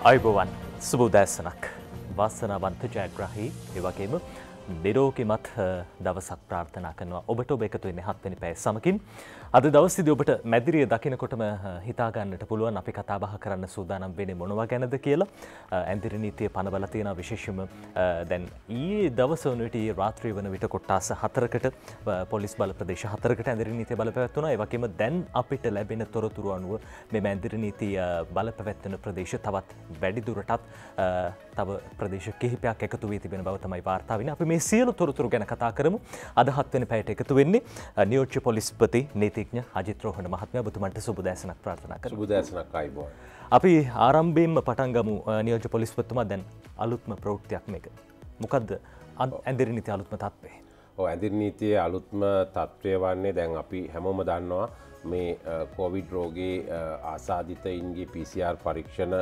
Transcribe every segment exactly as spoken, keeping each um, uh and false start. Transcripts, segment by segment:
අයිබෝවන් සුබෝදෑසනක් වාසනාවන්ත ජයග්‍රාහී ඒ වගේම නිරෝගිමත් දවසක් ප්‍රාර්ථනා කරනවා ඔබට ඔබ එකතු වෙන්නේ හත්වෙනි පැය සමකින් අද දවසේදී ඔබට මැදිරිය දකින්නකොටම හිතා ගන්නට පුළුවන් අපි කතා බහ කරන්න සූදානම් වෙන්නේ මොනවා ගැනද කියලා ඇන්දිරි නීතිය පනවලා තියෙන විශේෂම දැන් ඊයේ දවස වන විට රාත්‍රිය වන විට කොට්ටාස හතරකට පොලිස් බල ප්‍රදේශ හතරකට ඇන්දිරි නීතිය බලපැවැත්වුණා ඒ වගේම දැන් අපිට ලැබෙන තොරතුරු අනුව මේ ඇන්දිරි නීතිය බලපැවැත්වෙන ප්‍රදේශ තවත් වැඩි දුරටත් තව ප්‍රදේශ කිහිපයක් එකතු වී තිබෙන බව තමයි වාර්තා වෙන්නේ අපි මේ සියලු තොරතුරු ගැන කතා කරමු අද හත්වෙනි පැයට එකතු වෙන්නේ නියෝජ්‍ය පොලිස්පති නීතිඥ අජිත් රෝහණ මහත්මයා ඔබතුමන්ට සුබ දැසනක් ප්‍රාර්ථනා කරමු. සුබ දැසනක් අයබෝන්. අපි ආරම්භයෙන්ම පටන් ගමු නියෝජ්‍ය පොලිස්පතිතුමා දැන් අලුත්ම ප්‍රවෘත්තියක් මේක. මොකද්ද ඇන්දිරි නීතිය අලුත්ම තත්ත්වය? ඔව් ඇන්දිරි නීතියේ අලුත්ම තත්ත්වය වන්නේ දැන් අපි හැමෝම දන්නවා මේ කොවිඩ් රෝගී ආසාදිතයින්ගේ පී සී ආර් පරීක්ෂණ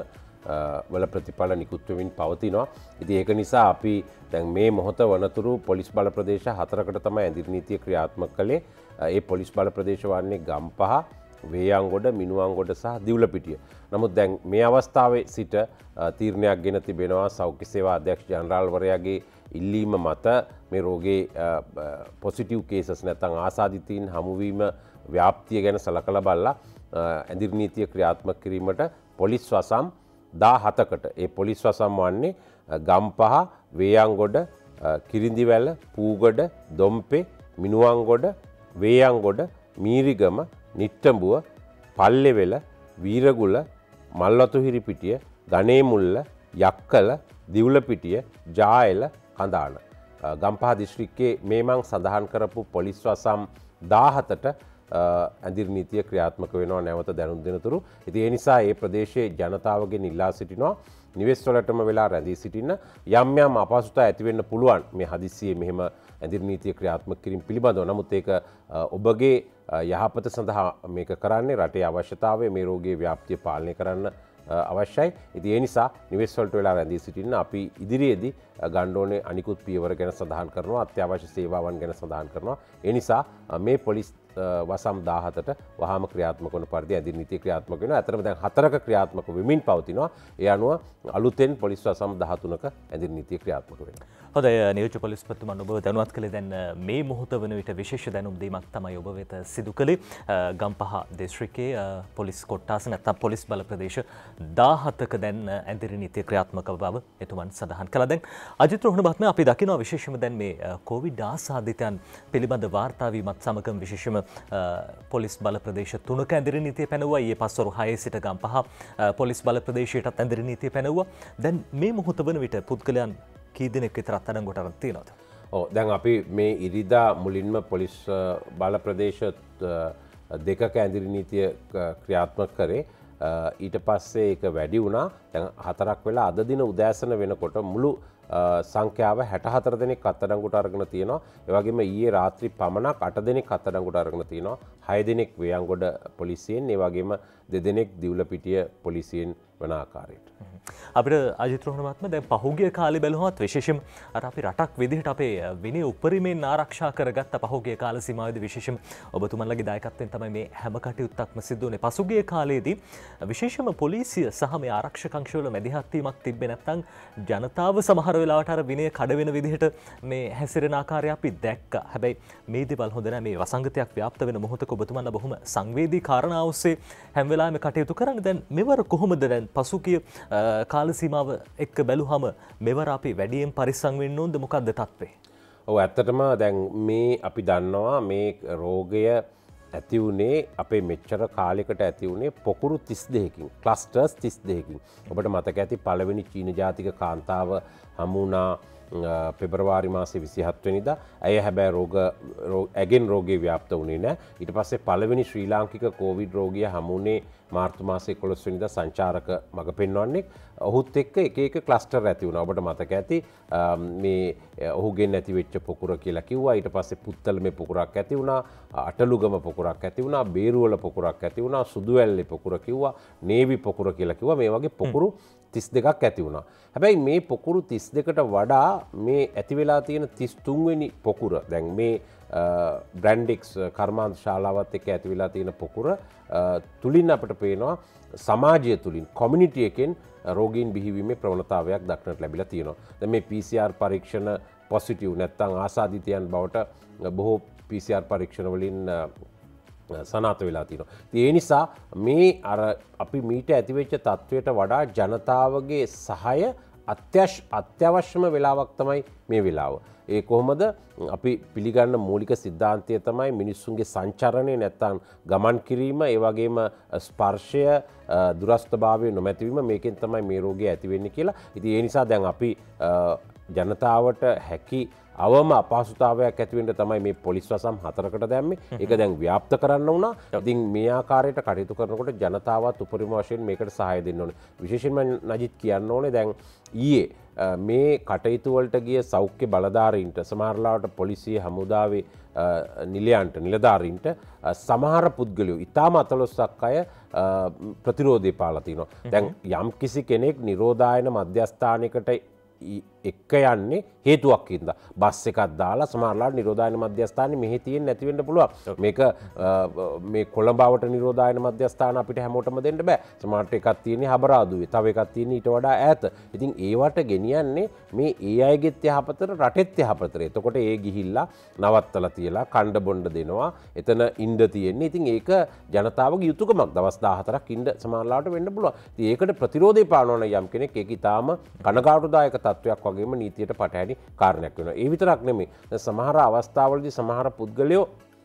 වල ප්‍රතිඵල නිකුත් වෙමින් පවතිනවා. ඉතින් ඒක නිසා අපි දැන් මේ මොහොත වනතුරු පොලිස් බල ප්‍රදේශ හතරකට තමයි ඇන්දිරි නීතිය ක්‍රියාත්මක කළේ. ඒ පොලිස් බල ප්‍රදේශ වන්නේ ගම්පහ, වේයන්ගොඩ, මිනුවන්ගොඩ සහ දිවුලපිටිය. නමුත් දැන් මේ අවස්ථාවේ සිට තීරණයක් ගෙන තිබෙනවා සෞඛ්‍ය සේවා අධ්‍යක්ෂ ජනරාල්වරයාගේ ඉල්ලීම මත මේ රෝගේ පොසිටිව් කේසස් නැත්නම් ආසාදිතයින් හමුවීම ව්‍යාප්තිය ගැන සලකලා බලලා ඇන්දිරි නීතිය ක්‍රියාත්මක කිරීමට පොලිස් වසම් දාහතකට ඒ පොලිස් වසම් වන්නේ ගම්පහ, වේයන්ගොඩ, කිරිඳිවැල, පූගොඩ, දොම්පේ, මිනුවන්ගොඩ, වේයන්ගොඩ, මීරිගම, නිට්ටඹුව, පල්ලෙවෙල, වීරගුල, මල්වතුහිරිපිටිය, ගණේමුල්ල, යක්කල, දිවුලපිටිය, ජායල, කඳාන. ගම්පහ දිස්ත්‍රික්කයේ මේ මං සඳහන් කරපු පොලිස් වසම් දාහතට ඇන්දිරි නීතිය ක්‍රියාත්මක වෙනවා නැවත දැනුම් දෙනතුරු. ඉතින් ඒ නිසා ඒ ප්‍රදේශයේ ජනතාවගෙන් ඉල්ලා සිටිනවා නිවෙස් වලටම වෙලා රැඳී සිටින්න. යම් යම් අපහසුතා ඇති වෙන්න පුළුවන් මේ හදිස්සියේ මෙහෙම ඇන්දිරි නීතිය ක්‍රියාත්මක කිරීම පිළිබඳව. නමුත් ඒක ඔබගේ යහපත සඳහා මේක කරන්නේ රටේ අවශ්‍යතාවය මේ රෝගයේ ව්‍යාප්තිය පාලනය කරන්න අවශ්‍යයි. ඉතින් ඒ නිසා නිවෙස් වලට වෙලා රැඳී සිටින්න අපි ඉදිරියේදී ගන්න ඕනේ අනිකුත් පියවර ගැන සඳහන් කරනවා අත්‍යවශ්‍ය සේවාවන් ගැන සඳහන් කරනවා. ඒ නිසා මේ පොලිස් වසම් දාහතට වහාම ක්‍රියාත්මක වන පරිදි ඇන්දිරි නීතිය ක්‍රියාත්මක වෙනවා. අතරම දැන් හතරක ක්‍රියාත්මක වෙමින් පවතිනවා. ඒ අනුව අලුතෙන් පොලිස් වසම් දහතුනක ඇන්දිරි නීතිය ක්‍රියාත්මක වෙනවා. හොඳයි නියෝජ්‍ය පොලිස්පතිතුමන් ඔබ දැනුවත් කළේ දැන් මේ මොහොත වන විට විශේෂ දැනුම් දීමක් තමයි ඔබ වෙත සිදු කළේ ගම්පහ දිස්ත්‍රික්කයේ පොලිස් කොට්ටාස නැත්නම් පොලිස් බල ප්‍රදේශ දාහතක දැන් ඇන්දිරි නීතිය ක්‍රියාත්මක බව එතුමන් සඳහන් කළා. දැන් අජිත් රෝහණ මහත්මයා අපි දකිනවා විශේෂම දැන් මේ කොවිඩ් ආසාදිතයන් පිළිබඳ වාර්තා වීමත් සමගම විශේෂම පොලිස් බල ප්‍රදේශ තුනක ඇන්දිරි නීතිය පැනවුවා. ඊයේ පස්වරු හයේ සිට ගම්පහ පොලිස් බල ප්‍රදේශයටත් ඇන්දිරි නීතිය පැනවුවා. දැන් මේ මොහොත වන විට පුද්ගලයන් කී දෙනෙක් විතර අත්අඩංගුවට අරන් තියෙනවද? ඔව් දැන් අපි මේ ඉරිදා මුලින්ම පොලිස් බල ප්‍රදේශ දෙකක ඇන්දිරි නීතිය ක්‍රියාත්මක කරේ. ඊට පස්සේ ඒක වැඩි වුණා. දැන් හතරක් වෙලා අද දින උදෑසන වෙනකොට මුළු සංඛ්‍යාව හැට හතර දෙනෙක් අත්අඩංගුවට අරගෙන තියෙනවා. ඒ වගේම ඊයේ රාත්‍රී පමණක් අට දෙනෙක් අත්අඩංගුවට අරගෙන තියෙනවා. හය දෙනෙක් වේයන්ගොඩ පොලිසියෙන්, ඒ වගේම දෙදෙනෙක් දිවුලපිටිය පොලිසියෙන් වන ආකාරයට. අපිට අජිත් රෝහණ මහත්මයා දැන් පහුගිය කාලේ බැලුවොත් විශේෂයෙන් අර අපි රටක් විදිහට අපේ විනය උපරිමයෙන් ආරක්ෂා කරගත්ත පහුගිය කාල සීමාවේදී විශේෂයෙන් ඔබතුමන්ලගේ දායකත්වයෙන් තමයි මේ හැම කටයුත්තක්ම සිදු වුණේ. පසුගිය කාලයේදී විශේෂම පොලිසිය සහ මේ ආරක්ෂක අංශවල මැදිහත් වීමක් තිබ්බේ නැත්නම් ජනතාව සමහර වෙලාවට අර විනය කඩ වෙන විදිහට මේ හැසිරෙන ආකාරය අපි දැක්කා. හැබැයි මේ දේවල් හොඳ නැහැ. මේ වසංගතයක් ව්‍යාප්ත වෙන මොහොතක ඔබතුමන්ලා බොහොම සංවේදී කාරණා ඔස්සේ හැම වෙලාවෙම කටයුතු කරන්නේ. දැන් මෙවර කොහොමද දැන් පසුගිය කාල සීමාව එක්ක බැලුවම මෙවර අපි වැඩියෙන් පරිස්සම් වෙන්න ඕනද මොකක්ද තත්ත්වය? ඔව් ඇත්තටම දැන් මේ අපි දන්නවා මේ රෝගය ඇති වුණේ අපේ මෙච්චර කාලයකට ඇති වුණේ පොකුරු තිස් දෙකකින් ක්ලස්ටර්ස් තිස් දෙකකින්. ඔබට මතක ඇති පළවෙනි චීන ජාතික කාන්තාව හමු වුණා පෙබරවාරි මාසේ විසිහත් වෙනිදා. ඇය හැබැයි රෝග ඇගෙන් රෝගය ව්‍යාප්ත වුණේ නැහැ. ඊට පස්සේ පළවෙනි ශ්‍රී ලාංකික කොවිඩ් රෝගිය හමු වුණේ මාර්තු මාසේ එකොළොස් වෙනිදා සංචාරක මඟ පෙන්වන්නේ. ඔහුත් එක්ක එක එක ක්ලස්ටර් ඇති වුණා. ඔබට මතක ඇති මේ ඔහුගෙන් ඇති වෙච්ච පොකුර කියලා කිව්වා. ඊට පස්සේ පුත්තලමේ පොකුරක් ඇති වුණා. අටලුගම පොකුරක් ඇති වුණා. බේරුවල පොකුරක් ඇති වුණා. සුදුවැල්ලේ පොකුර කිව්වා. නේවි පොකුර කියලා කිව්වා. මේ වගේ පොකුරු තිස් දෙකක් ඇති වුණා. හැබැයි මේ පොකුරු තිස් දෙකට වඩා මේ ඇති වෙලා තියෙන තිස් තුන් වෙනි පොකුර දැන් මේ බ්‍රැන්ඩික්ස් කර්මාන්ත ශාලාවත් එක්ක ඇති වෙලා තියෙන පොකුර තුලින් අපිට පේනවා සමාජය තුලින් කොමියුනිටි එකෙන් රෝගීන් බිහිවීමේ ප්‍රවණතාවයක් දක්නට ලැබිලා තියෙනවා. දැන් මේ පී සී ආර් පරීක්ෂණ පොසිටිව් නැත්නම් ආසාදිතයන් බවට බොහෝ පී සී ආර් පරීක්ෂණ වලින් සනාත වෙලා තියෙනවා. ඒ නිසා මේ අර අපි මීට ඇතිවෙච්ච තත්වයට වඩා ජනතාවගේ සහාය අත්‍යවශ්‍යම වෙලාවක් තමයි මේ වෙලාව. ඒ කොහොමද අපි පිළිගන්න මූලික සිද්ධාන්තය තමයි මිනිස්සුන්ගේ සංචරණය නැත්තම් ගමන් කිරීම ඒ වගේම ස්පර්ශය දුරස්ථභාවය නොමැතිවීම මේකෙන් තමයි මේ රෝගය ඇති වෙන්නේ කියලා. ඉතින් ඒ නිසා දැන් අපි ජනතාවට හැකි අවම අපහසුතාවයක් ඇතිවෙන්න තමයි මේ පොලිස් වසම් හතරකට දැම්මේ. ඒක දැන් ව්‍යාප්ත කරන්න වුණා. ඉතින් මේ ආකාරයට කටයුතු කරනකොට ජනතාවත් උපරිම වශයෙන් මේකට සහාය දෙන්න ඕනේ. විශේෂයෙන්ම නජිත් කියන්න ඕනේ දැන් ඊයේ මේ කටයුතු වලට ගිය සෞඛ්‍ය බලධාරීන්ට සමහරලාවට පොලිසිය හමුදාවේ නිලයන්ට නිලධාරීන්ට සමහර පුද්ගලයෝ ඉතාම අතලොස්සක් අය ප්‍රතිරෝධය පාලා තිනවා. දැන් යම් කිසි කෙනෙක් නිරෝධායන මධ්‍යස්ථානයකට එක්ක යන්නේ හේතුවක් හින්දා බස් එකක් දාලා සමහරලාට නිරෝධායන මධ්‍යස්ථානේ මෙහි තියෙන්නේ නැති වෙන්න පුළුවන්. මේක මේ කොළඹවට නිරෝධායන මධ්‍යස්ථාන අපිට හැමෝටම දෙන්න බෑ. සමහරට එකක් තියෙන්නේ හබරාදුවේ, තව එකක් තියෙන්නේ ඊට වඩා ඈත. ඉතින් ඒවට ගෙනියන්නේ මේ ඒ අයගෙත් යහපතට රටෙත් යහපතට. එතකොට ඒ ගිහිල්ලා නවත්තලා තියලා කණ්ඩ බොණ්ඩ දෙනවා. එතන ඉන්න තියෙන්නේ. ඉතින් ඒක ජනතාවගේ යුතුයකමක්. දවස් දාහතරක් ඉන්න සමහරලාට වෙන්න පුළුවන්. ඉතින් ඒකට ප්‍රතිරෝධය පානවන යම් කෙනෙක් ඒක ඊටාම කනගාටුදායක තත්වයක් වගේම නීතියට පටහැනි කාරණයක් වෙනවා. ඒ විතරක් නෙමෙයි. සමහර අවස්ථාවලදී සමහර පුද්ගලයෝ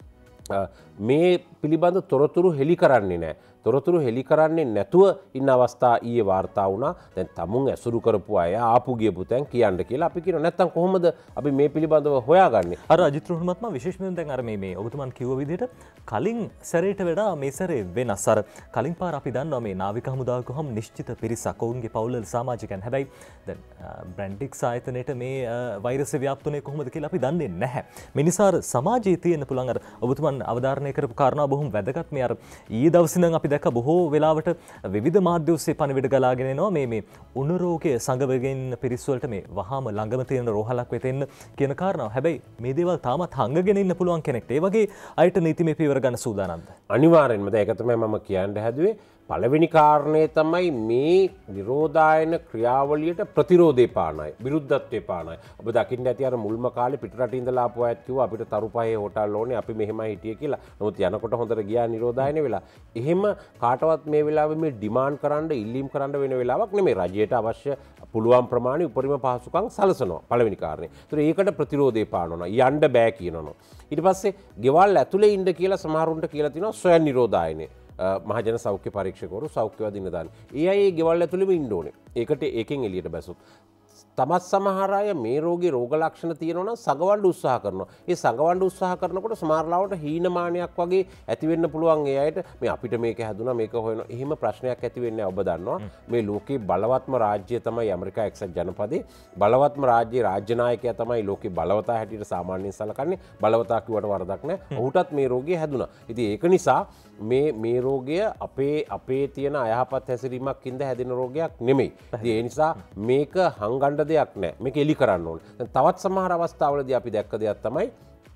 මේ පිළිබඳ තොරතුරු හෙළි කරන්නේ නැහැ. තොරතුරු හෙළි කරන්නේ නැතුව ඉන්න අවස්ථා ඊයේ වාර්තා වුණා. දැන් තමුන් ඇසුරු කරපු අය ආපු ගියපු තැන් කියන්න කියලා අපි කියනවා. නැත්තම් කොහොමද අපි මේ පිළිබඳව හොයාගන්නේ? අර අජිත් රෝහණමත්ම විශේෂයෙන් දැන් අර මේ මේ ඔබතුමන් කිව්ව විදිහට කලින් සැරේට වඩා මේ සැරේ වෙනස්. අර කලින් පාර අපි දන්නවා මේ නාවික හමුදාව කොහොම නිශ්චිත පිරිසක් ඔවුන්ගේ පවුල්වල සමාජිකයන්. හැබැයි දැන් බ්‍රැන්ඩික්ස් ආයතනයේට මේ වෛරසය ව්‍යාප්තුනේ කොහොමද කියලා අපි දන්නේ නැහැ. මේ නිසා සමාජයේ තියෙන පුළුවන් අර ඔබතුමන් අවධාරණය කරපු කාරණා බොහොම වැදගත්. මේ අර ඊයේ දවසේ නම් අපි දැක්ක බොහෝ වෙලාවට විවිධ මාධ්‍ය ඔස්සේ පණිවිඩ ගලාගෙන එනවා මේ මේ උණු රෝගයේ සංගවගෙන පිරිස් වලට මේ වහාම ළඟම තියෙන රෝහලක් වෙත එන්න කියන කාරණාව. හැබැයි මේ දේවල් තාමත් හංගගෙන ඉන්න පුළුවන් කෙනෙක්ට ඒ වගේ අයට නීතිමය පියවර ගන්න සූදානම්ද? අනිවාර්යෙන්ම. දැන් ඒක තමයි මම කියන්න හැදුවේ. පළවෙනි කාරණය තමයි මේ නිරෝධායන ක්‍රියාවලියට ප්‍රතිරෝධය පානයි, විරුද්ධත්වය පානයි. ඔබ දකින්න ඇති අර මුල්ම කාලේ පිටරටින් ඉඳලා ආපු අයත් කිව්වා අපිට තරුපහේ හොටල් ඕනේ, අපි මෙහෙමයි හිටියේ කියලා. නමුත් යනකොට හොඳට ගියා නිරෝධායන වෙලා. එහෙම කාටවත් මේ වෙලාවේ මේ ඩිමාන්ඩ් කරන්න, ඉල්ලීම් කරන්න වෙන වෙලාවක් නෙමෙයි. රජයට අවශ්‍ය පුළුවන් ප්‍රමාණය උපරිම පහසුකම් සලසනවා. පළවෙනි කාරණේ. ඒතර ඒකට ප්‍රතිරෝධය පානනවා. යන්න බෑ කියනවා. ඊට පස්සේ ගෙවල් ඇතුලේ ඉන්න කියලා සමහරුන්ට කියලා තිනවා ස්වයං නිරෝධායනේ. මහජන සෞඛ්‍ය පරීක්ෂකවරු සෞඛ්‍යවාද ඉන්නදාන. ඒ අය ඒ ගෙවල් ඇතුළෙම ඉන්න ඕනේ. ඒකට ඒකෙන් එළියට බැසුත් තමත් සමහර අය මේ රෝගේ රෝග ලක්ෂණ තියෙනවා නම් සගවන්න උත්සාහ කරනවා. ඒ සගවන්න උත්සාහ කරනකොට සමහරලාවට හීනමානයක් වගේ ඇති වෙන්න පුළුවන් ඒ අයට. මේ අපිට මේක හැදුනා මේක හොයනවා. එහෙම ප්‍රශ්නයක් ඇති වෙන්නේ නැහැ. ඔබ දන්නවා මේ ලෝකේ බලවත්ම රාජ්‍යය තමයි ඇමරිකා එක්සත් ජනපදයේ. බලවත්ම රාජ්‍යයේ රාජ්‍ය නායකයා තමයි ලෝකේ බලවතා හැටියට සාමාන්‍යයෙන් සලකන්නේ. බලවතා කිව්වට වරදක් නැහැ. ඔහුටත් මේ රෝගය හැදුනා. ඉතින් ඒක නිසා මේ මේ රෝගය අපේ අපේ තියෙන අයහපත් හැසිරීමක් ඉඳ හැදෙන රෝගයක් නෙමෙයි. ඒ නිසා මේක හංගන්න දෙයක් නෑ. මේක එලි කරන්න ඕනේ. දැන් තවත් සමහර අවස්ථාවලදී අපි දැක්ක දෙයක් තමයි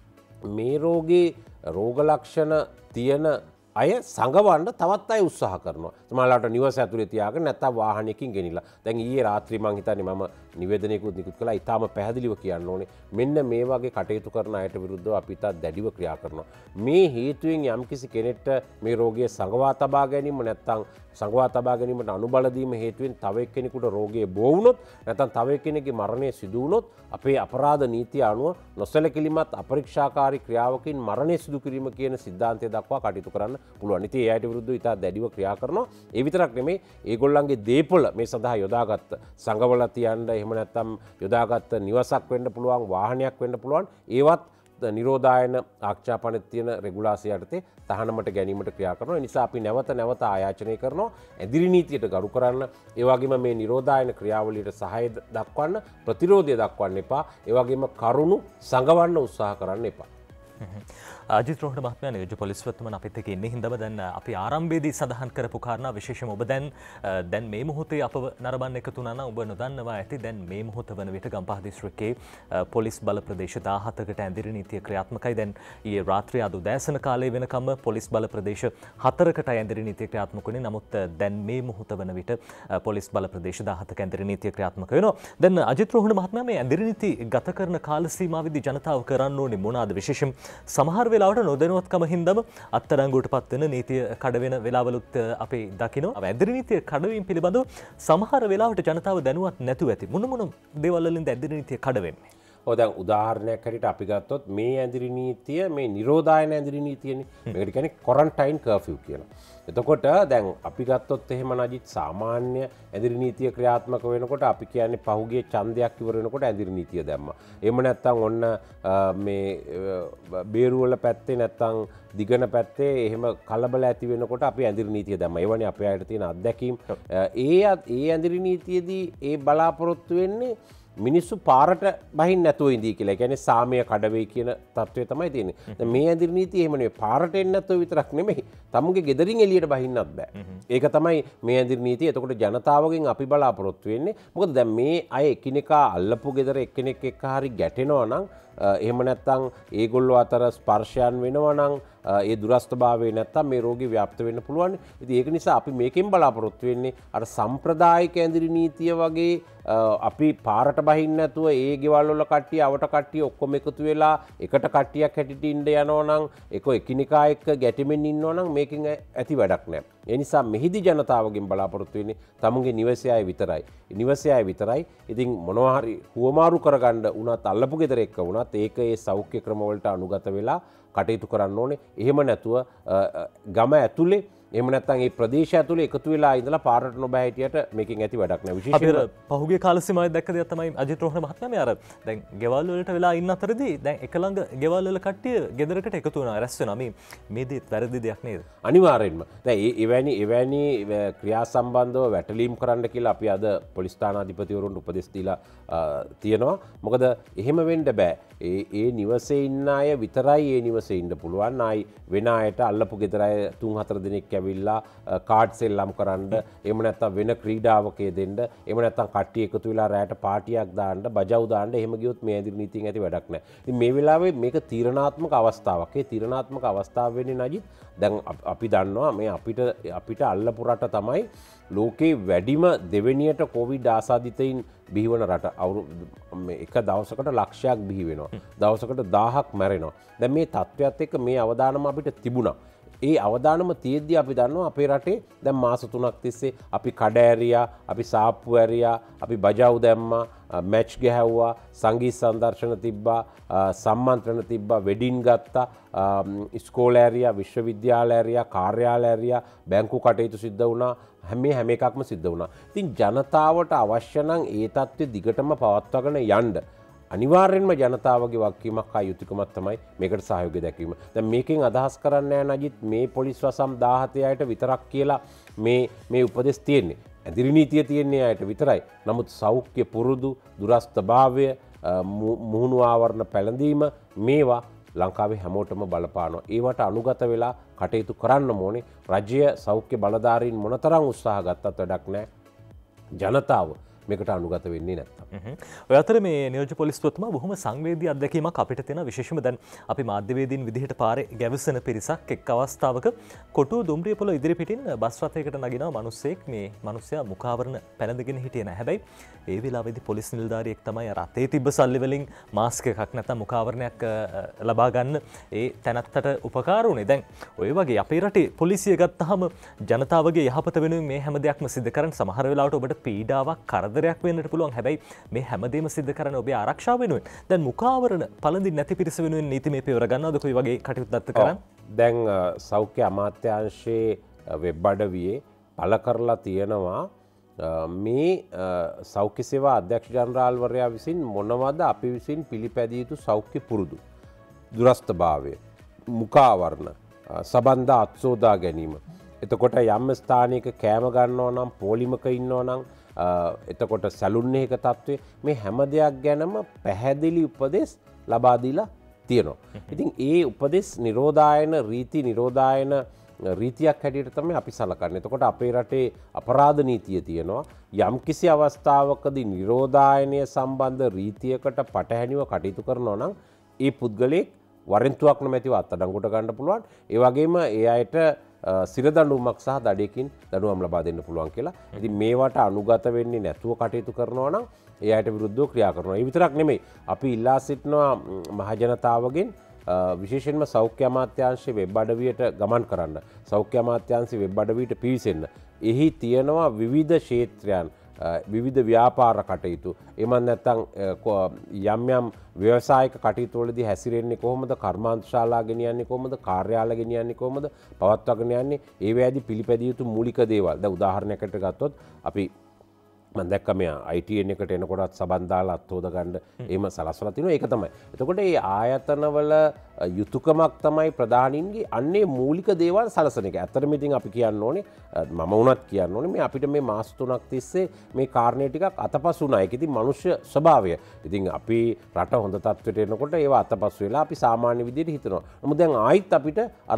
මේ රෝගේ රෝග ලක්ෂණ තියෙන අය සංගවන්න තවත් අය උත්සාහ කරනවා. සමහරවිට නිවස ඇතුලේ තියාගෙන නැත්නම් වාහනයකින් ගෙනිලා. දැන් ඊයේ රාත්‍රියේ මං හිතන්නේ මම නිවේදනයකුත් නිකුත් කළා. ඊටාම පැහැදිලිව කියන්න ඕනේ. මෙන්න මේ වගේ කටයුතු කරන අයට විරුද්ධව අපි ඊට දැඩිව ක්‍රියා කරනවා. මේ හේතුවෙන් යම්කිසි කෙනෙක්ට මේ රෝගය සංගවා තබා ගැනීම නැත්නම් සංගවා තබා ගැනීමට අනුබල දීම හේතුවෙන් තව එක්කෙනෙකුට රෝගය බෝ වුණොත් නැත්නම් තව එක්කෙනෙකුගේ මරණය සිදු වුණොත් අපේ අපරාධ නීතිය අනුව නොසැලකිලිමත් අපරීක්ෂාකාරී ක්‍රියාවකින් මරණය සිදු කිරීම කියන සිද්ධාන්තය දක්වා කටයුතු කරන්න පුළුවන්. ඉතින් ඒ අයට විරුද්ධව ඉතා දැඩිව ක්‍රියා කරනවා. ඒ විතරක් නෙමෙයි ඒගොල්ලන්ගේ දේපොළ මේ සඳහා යොදාගත්ත සංගවල තියන්න එහෙම නැත්නම් යොදාගත්ත නිවසක් වෙන්න පුළුවන්, වාහනයක් වෙන්න පුළුවන්. ඒවත් නිරෝධායන ආක්ෂාපනයේ තියෙන රෙගුලාසි යටතේ තහනමට ගැනීමට ක්‍රියා කරනවා. ඒ නිසා අපි නැවත නැවත ආයාචනය කරනවා ඇදිරි නීතියට ගරු කරන්න. ඒ වගේම මේ නිරෝධායන ක්‍රියාවලියට සහාය දක්වන්න, ප්‍රතිරෝධය දක්වන්න එපා. ඒ වගේම කරුණු සංගවන්න උත්සාහ කරන්න එපා. අජිත් රෝහණ මහත්මයා නියෝජ්‍ය පොලිස්පතිතුමන් අපිත් එක්ක ඉන්නේ හින්දාම දැන් අපි ආරම්භයේදී සඳහන් කරපු කාරණා විශේෂයෙන්ම ඔබ දැන් දැන් මේ මොහොතේ අපව නරඹන්න එකතු වුණා නම් ඔබ නොදන්නවා ඇති දැන් මේ මොහොත වන විට ගම්පහ දිස්ත්‍රික්කයේ පොලිස් බල ප්‍රදේශ දාහතකට ඇඳිරි නීතිය ක්‍රියාත්මකයි. දැන් ඊයේ රාත්‍රිය අද උදෑසන කාලයේ වෙනකම් පොලිස් බල ප්‍රදේශ හතරකට ඇඳිරි නීතිය ක්‍රියාත්මක වුණේ. නමුත් දැන් මේ මොහොත වන විට පොලිස් බල ප්‍රදේශ දාහතක ඇඳිරි නීතිය ක්‍රියාත්මක වෙනවා. දැන් අජිත් රෝහණ මහත්මයා මේ ඇඳිරි නීති ගත කරන කාල සීමාවෙදී ජනතාව කරන්න ඕනේ මොනවාද? විශේෂයෙන් සමහර වෙලාවට නොදැනුවත්කම හින්දාම අත්අඩංගුවට පත් වෙන නීතිය කඩ වෙන වෙලාවලුත් අපි දකිනවා. ඇඳිරි නීතිය කඩවීම පිළිබඳව සමහර වෙලාවට ජනතාව දැනුවත් නැතුව ඇති. මොන මොන දේවල් වලින්ද ඇඳිරි නීතිය කඩ වෙන්නේ? ඔය දැන් උදාහරණයක් හැටියට අපි ගත්තොත් මේ ඇඳිරි නීතිය මේ නිරෝධායන ඇඳිරි නීතියනේ. මේකට කියන්නේ ක්වොරන්ටයින් කර්ෆියු කියලා. එතකොට දැන් අපි ගත්තොත් එහෙම නජිත් සාමාන්‍ය ඇඳිරි නීතිය ක්‍රියාත්මක වෙනකොට අපි කියන්නේ පහුගිය ඡන්දයක් ඉවර වෙනකොට ඇඳිරි නීතිය දැම්මා. එහෙම නැත්නම් ඔන්න මේ බේරුවල පැත්තේ නැත්නම් දිගන පැත්තේ එහෙම කලබල ඇති වෙනකොට අපි ඇඳිරි නීතිය දැම්මා. ඒවනේ අපේ අයට තියෙන අත්දැකීම්. ඒ ඒ ඇඳිරි නීතියේදී ඒ බලාපොරොත්තු වෙන්නේ මිනිස්සු පාරට බහින්න නැතුව ඉඳී කියලා. ඒ කියන්නේ සාමය කඩවෙයි කියන තත්ත්වය තමයි තියෙන්නේ. දැන් මේ ඇඳිරි නීතිය එහෙම නෙවෙයි. පාරට එන්න නැතුව විතරක් නෙමෙයි. තමුගේ ගෙදරින් එළියට බහින්නත් බෑ. ඒක තමයි මේ ඇඳිරි නීතිය. එතකොට ජනතාවගෙන් අපි බලාපොරොත්තු වෙන්නේ. මොකද දැන් මේ අය එකිනෙකා අල්ලපු ගෙදර එක්කෙනෙක් එක්ක හරි ගැටෙනවා නම් එහෙම නැත්නම් ඒගොල්ලෝ අතර ස්පර්ශයන් වෙනවා නම් ඒ දුරස්ථභාවය නැත්තම් මේ රෝගී ව්‍යාප්ත වෙන්න පුළුවන්. ඉතින් ඒක නිසා අපි මේකෙන් බලාපොරොත්තු වෙන්නේ අර සම්ප්‍රදායික ඇඳිරි නීතිය වගේ අපි පාරට බහින්න නැතුව ඒ ගෙවල් වල කට්ටිය අවට කට්ටිය ඔක්කොම එකතු වෙලා එකට කට්ටියක් හැටියට ඉන්න යනවා නම් ඒක එකිනෙකා එක්ක ගැටෙමින් ඉන්නවා නම් මේකෙන් ඇති වැඩක් නැහැ. ඒ නිසා මෙහිදී ජනතාවගෙන් බලාපොරොත්තු වෙන්නේ තමුන්ගේ නිවසේ අය විතරයි. නිවසේ අය විතරයි. ඉතින් මොනවා හරි හුවමාරු කරගන්න උනත් අල්ලපු ගෙදර එක්ක උනත් ඒක ඒ සෞඛ්‍ය ක්‍රම වලට අනුගත වෙලා කටයුතු කරන්න ඕනේ. එහෙම නැතුව ගම ඇතුලේ එහෙම නැත්නම් ඒ ප්‍රදේශය ඇතුලේ එකතු වෙලා ඉඳලා පාරට නොබෑ හිටියට මේකෙන් ඇති වැඩක් නෑ. විශේෂයෙන් පහුගිය කාල සීමාවේ දැක්ක දෙයක් තමයි අජිත් රෝහණ මහත්මයා මේ අර දැන් ගෙවල් වලට වෙලා ඉන්න අතරදී දැන් එක ළඟ ගෙවල් වල කට්ටිය ගෙදරකට එකතු වෙනවා රැස් වෙනවා. මේ මේ දෙත් වැරදි දෙයක් නේද? අනිවාර්යෙන්ම. දැන් ඒ එවැනි එවැනි ක්‍රියා සම්බන්ධව වැටලීම් කරන්න කියලා අපි අද පොලිස් ස්ථානාධිපතිවරුන්ට උපදෙස් දීලා තියෙනවා. මොකද එහෙම වෙන්න බෑ. ඒ ඒ නිවසේ ඉන්න අය විතරයි ඒ නිවසේ ඉන්න පුළුවන්. ආයි වෙන අයට අල්ලපු ගෙදර අය තුන් හතර දෙනෙක් ඇවිල්ලා කාඩ් සෙල්ලම් කරන්න, එහෙම නැත්නම් වෙන ක්‍රීඩාවක යෙදෙන්න, එහෙම නැත්නම් කට්ටිය එකතු වෙලා රැයට පාටියක් දාන්න, බජව් දාන්න, එහෙම ගියොත් මේ ඇඳිරි නීතියෙන් ඇති වැඩක් නැහැ. ඉතින් මේ වෙලාවේ මේක තීරණාත්මක අවස්ථාවක්. ඒ තීරණාත්මක අවස්ථාව වෙන්නේ නජිත් දැන් අපි දන්නවා මේ අපිට අපිට අල්ලපු රට තමයි ලෝකේ වැඩිම දෙවෙනියට කොවිඩ් ආසාදිතයින් බිහිවන රට. එක දවසකට ලක්ෂයක් බිහි වෙනවා. දවසකට දාහක් මැරෙනවා. දැන් මේ තත්ත්වයක් එක්ක මේ අවදානම අපිට තිබුණා. ඒ අවදානම තියෙද්දි අපි දන්නවා අපේ රටේ දැන් මාස තුනක් තිස්සේ අපි කඩ ඇරියා, අපි සාප්පු ඇරියා, අපි බජව් දැම්මා, මැච් ගැහැව්වා, සංගීත සංදර්ශන තිබ්බා, සම්මන්ත්‍රණ තිබ්බා, වෙඩින් ගත්තා, ඉස්කෝල ඇරියා, විශ්වවිද්‍යාල ඇරියා, කාර්යාල ඇරියා, බැංකු කටයුතු සිද්ධ වුණා. හැම හැම එකක්ම සිද්ධ වුණා. ඉතින් ජනතාවට අවශ්‍ය නම් ඒ தත්ත්වෙ දිගටම පවත්වාගෙන යන්න අනිවාර්යෙන්ම ජනතාවගේ වගකීමක් හා යුතුයකමක් තමයි මේකට සහයෝගය දැක්වීම. දැන් මේකෙන් අදහස් කරන්නේ නැහැ නජිත් මේ පොලිස් වසම් දාහතේ අයට විතරක් කියලා මේ මේ උපදෙස් තියෙන්නේ. ඇඳිරි නීතිය තියෙන්නේ අයට විතරයි. නමුත් සෞඛ්‍ය පුරුදු, දුරස්ථභාවය, මුහුණු ආවරණ පැළඳීම මේවා ලංකාවේ හැමෝටම බලපානවා. ඒවට අනුගත වෙලා කටයුතු කරන්න ඕනේ. රජය සෞඛ්‍ය බලධාරීන් මොනතරම් උත්සාහ ගත්තත් වැඩක් නැහැ. ජනතාව මේකට අනුගත වෙන්නේ නැත්තම්. ඔය අතර මේ නියෝජ්‍ය පොලිස්පතිතුමා බොහොම සංවේදී අත්දැකීමක් අපිට තියෙන විශේෂම දැන් අපි මාධ්‍යවේදීන් විදිහට පාරේ ගැවසෙන පිරිසක් එක් අවස්ථාවක කොටුව දුම්රිය පොළ ඉදිරි පිටින් බස් රථයකට නගිනවා මිනිස්සෙක්. මේ මිනිස්සයා මුඛාවරණ පැනඳගෙන හිටියේ නැහැ. හැබැයි ඒ වෙලාවේදී පොලිස් නිලධාරියෙක් තමයි අර අතේ තිබ්බ සල්ලි වලින් මාස්ක් එකක් නැත්නම් මුඛාවරණයක් ලබා ගන්න ඒ තැනත්තට උපකාර වුණේ. දැන් ඔය වගේ අපේ රටේ පොලිසිය ගත්තාම ජනතාවගේ යහපත වෙනුවෙන් මේ හැම දෙයක්ම සිදු කරන සමහර වෙලාවට ඔබට පීඩාවක් කරදරයක් වෙන්නට පුළුවන්. හැබැයි මේ හැමදේම සිද්ධ කරන ඔබේ ආරක්ෂාව වෙනුවෙන්. දැන් මුඛාවරණ පළඳින්න නැති පිරිස වෙනුවෙන් නීතිමය පියවර ගන්නවද කොයි වගේ කටයුතු දත්ත කරන්නේ? දැන් සෞඛ්‍ය අමාත්‍යාංශයේ වෙබ් අඩවියේ පළ කරලා තියෙනවා මේ සෞඛ්‍ය සේවා අධ්‍යක්ෂ ජනරාල්වරයා විසින් මොනවද අපි විසින් පිළිපැදිය යුතු සෞඛ්‍ය පුරුදු, දුරස්ථභාවය, මුඛාවරණ, සබන්ධ අත්සෝදා ගැනීම. එතකොට යම් ස්ථානයක කෑම ගන්නවා නම්, පොලිමක ඉන්නවා නම්, එතකොට සැලුන් එක තත්ත්වය, මේ හැම දෙයක් ගැනම පැහැදිලි උපදෙස් ලබා දීලා තියෙනවා. ඉතින් ඒ උපදෙස් නිරෝධායන රීති නිරෝධායන රීතියක් හැටියට තමයි අපි සලකන්නේ. එතකොට අපේ රටේ අපරාධ නීතිය තියෙනවා. යම්කිසි අවස්ථාවකදී නිරෝධායනය සම්බන්ධ රීතියකට පටහැනිව කටයුතු කරනවා නම් ඒ පුද්ගලයෙක් වරෙන්තුවක් නොමැතිව අත්අඩංගුවට ගන්න පුළුවන්. ඒ වගේම ඒ අයට සිරදඬුවමක් සහ දඩයකින් දඬුවම් ලබා දෙන්න පුළුවන් කියලා. ඉතින් මේවට අනුගත වෙන්නේ නැතුව කටයුතු කරනවා නම් ඒ අයට විරුද්ධව ක්‍රියා කරනවා. ඒ විතරක් නෙමෙයි. අපි ඉල්ලා සිටිනවා මහජනතාවගෙන් විශේෂයෙන්ම සෞඛ්‍ය අමාත්‍යාංශයේ වෙබ් අඩවියට ගමන් කරන්න. සෞඛ්‍ය අමාත්‍යාංශයේ වෙබ් අඩවියට පිවිසෙන්න. එහි තියෙනවා විවිධ ක්ෂේත්‍රයන් විවිධ ව්‍යාපාර කටයුතු. එමන් නැත්තම් යම් යම් ව්‍යවසායික කටයුතු වලදී හැසිරෙන්නේ කොහොමද? කර්මාන්ත ශාලා ගෙනියන්නේ කොහොමද? කාර්යාල ගෙනියන්නේ කොහොමද? පවත්වාගෙන යන්නේ ඒ වෑදී පිළිපැදිය යුතු මූලික දේවල්. දැන් උදාහරණයකට ගත්තොත් අපි මම දැක්ක මෙයා I T N එකට එනකොටත් සබන් දාලා අත්හොද ගන්න එහෙම සලස්වලා තිනවා. ඒක තමයි. එතකොට මේ ආයතනවල යුතුයකමක් තමයි ප්‍රධානින්ගේ අන්නේ මූලික දේවල් සලසන එක. ඇත්තටම ඉතින් අපි කියන්න ඕනේ මම වුණත් කියන්න ඕනේ මේ අපිට මේ මාස තුනක් තිස්සේ මේ කාරණේ ටිකක් අතපසු වුණා. ඒක ඉතින් මනුෂ්‍ය ස්වභාවය. ඉතින් අපි රට හොඳ තත්ත්වයට එනකොට ඒවා අතපසු වෙලා අපි සාමාන්‍ය විදිහට හිතනවා. නමුත් දැන් ආයිත් අපිට අර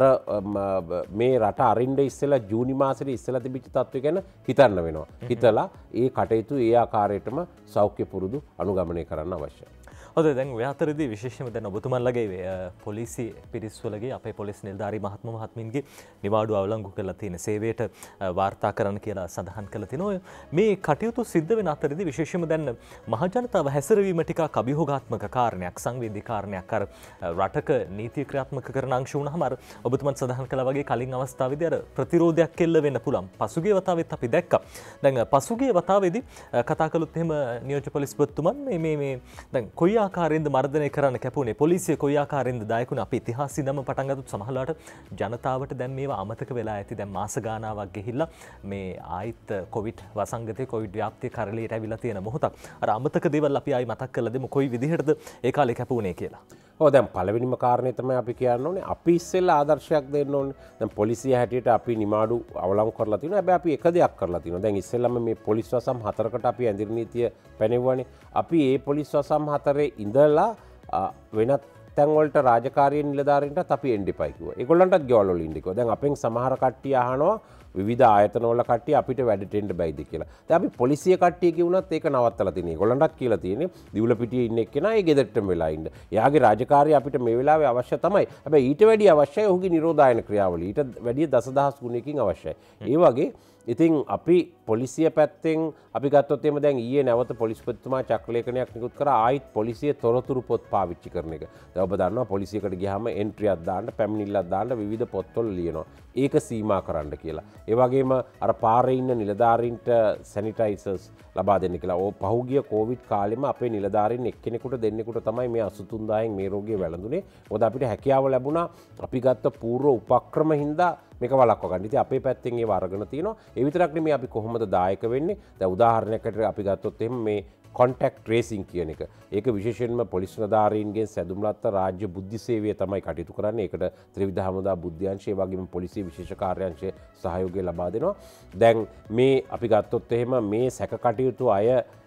මේ රට අරින්න ඉස්සෙල්ලා ජූනි මාසෙට ඉස්සෙල්ලා තිබිච්ච තත්ත්වය ගැන හිතන්න වෙනවා. හිතලා ඒ කටයුතු ඒ ආකාරයටම සෞඛ්‍ය පුරුදු අනුගමනය කරන්න අවශ්‍යයි. හොඳ දැන් ඔය අතරදී විශේෂයෙන්ම දැන් ඔබතුමන්ලගේ පොලිසි පිරිස්වලගේ අපේ පොලිස් නිලධාරී මහත්ම මහත්මින්ගේ නිවාඩු අවලංගු කරලා තියෙන සේවයට වාර්තා කරන්න කියලා සඳහන් කරලා තිනවා. මේ කටයුතු සිද්ධ වෙන අතරදී විශේෂයෙන්ම දැන් මහජනතාව හැසිරවීම ටිකක් අභියෝගාත්මක කාරණයක්, සංවේදී කාරණයක්. අර රටක නීති ක්‍රියාත්මක කරන අංශ වුණාම අර ඔබතුමන් සඳහන් කළා වගේ කලින් අවස්ථාවේදී අර ප්‍රතිරෝධයක් එල්ල වෙන්න පුළුවන්. පසුගිය වතාවෙත් අපි දැක්කා. දැන් පසුගිය වතාවේදී කතා කළොත් එහෙම නියෝජ්‍ය පොලිස්පතිතුමන් මේ මේ මේ දැන් කොයි ආකාරයෙන්ද මර්ධනය කරන්න කැපුණේ, පොලිසිය කොයි ආකාරයෙන්ද දායකුනේ, අපි ඉතිහාසය දම පටන් ගත්තොත් සමහරවිට ජනතාවට දැන් මේවා අමතක වෙලා ඇති. දැන් මාස ගානාවක් ගිහිල්ලා මේ ආයිත් කොවිඩ් වසංගතේ කොවිඩ් ව්‍යාප්තිය කරලියට ඇවිල්ලා තියෙන මොහොතක්. අර අමතක දේවල් අපි ආයි මතක් කරලා දෙමු කොයි විදිහටද ඒ කාලේ කැපුණේ කියලා. ඔව් දැන් පළවෙනිම කාරණේ තමයි අපි කියන්න ඕනේ අපි ඉස්සෙල්ලා ආදර්ශයක් දෙන්න ඕනේ. දැන් පොලිසිය හැටියට අපි නිමාඩු අවලංගු කරලා තියෙනවා. හැබැයි අපි එක දෙයක් කරලා තියෙනවා. දැන් ඉස්සෙල්ලාම මේ පොලිස් වසම් හතරකට අපි ඇඳිරි නීතිය පැනෙවුවානේ. අපි ඒ පොලිස් වසම් හතරේ ඉඳලා වෙනත් තැන්වලට රාජකාරී නිලධාරීන්ටත් අපි එන්න එපයි කිව්වා. ඒගොල්ලන්ටත් ගෙවල් වල ඉන්න කිව්වා. දැන් අපෙන් සමහර කට්ටිය අහනවා විවිධ ආයතනවල කට්ටිය අපිට වැඩට එන්න බැයිද කියලා. දැන් අපි පොලිසිය කට්ටිය කිව්ුණත් ඒක නවත්තලා තියෙනවා. ඒගොල්ලන්ටත් කියලා තියෙන්නේ දිවුලපිටියේ ඉන්න එක්කෙනා ඒ ගෙදරටම වෙලා ඉන්න. එයාගේ රාජකාරිය අපිට මේ වෙලාවේ අවශ්‍ය තමයි. හැබැයි ඊට වැඩිය අවශ්‍යයි ඔහුගේ නිරෝධායන ක්‍රියාවලිය. ඊට වැඩිය දසදහස් ගුණයකින් අවශ්‍යයි. ඒ වගේ ඉතින් අපි පොලිසිය පැත්තෙන් අපි ගත්තොත් එහෙම දැන් ඊයේ නැවත පොලිස්පතිතුමා චක්‍රලේඛනයක් නිකුත් කරා ආයිත් පොලිසිය තොරතුරු පොත් පාවිච්චි කරන එක. දැන් ඔබ දන්නවා පොලිසියකට ගියාම එන්ට්‍රියක් දාන්න, පැමිණිල්ලක් දාන්න විවිධ පොත්වල ලියනවා. ඒක සීමා කරන්න කියලා. ඒ වගේම අර පාරේ ඉන්න නිලධාරීන්ට සැනිටයිසර්ස් ලබා දෙන්න කියලා. ඕ පහුගිය කොවිඩ් කාලෙම අපේ නිලධාරීන් එක්කෙනෙකුට දෙන්නෙකුට තමයි මේ අසූ තුන් දාහෙන් මේ රෝගය වැළඳුනේ. මොකද අපිට හැකියාව ලැබුණා අපි ගත්ත පූර්ව උපක්‍රම හින්දා මේක වළක්වා ගන්න. ඉතින් අපේ පැත්තෙන් ඒව අරගෙන තියෙනවා. ඒ විතරක් නෙමෙයි අපි කොහොමද දායක වෙන්නේ. දැන් උදාහරණයකට අපි ගත්තොත් එහෙම මේ කොන්ටැක්ට් ට්‍රේසිං කියන එක. ඒක විශේෂයෙන්ම පොලිස් නිලධාරීන්ගෙන් සැදුම්ලත් රාජ්‍ය බුද්ධි සේවය තමයි කටයුතු කරන්නේ. ඒකට ත්‍රිවිධ හමුදා බුද්ධ්‍යංශය වගේම පොලිසිය විශේෂ කාර්යාංශය සහයෝගය ලබා දෙනවා. දැන් මේ අපි ගත්තොත් එහෙම මේ සැක කටයුතු අය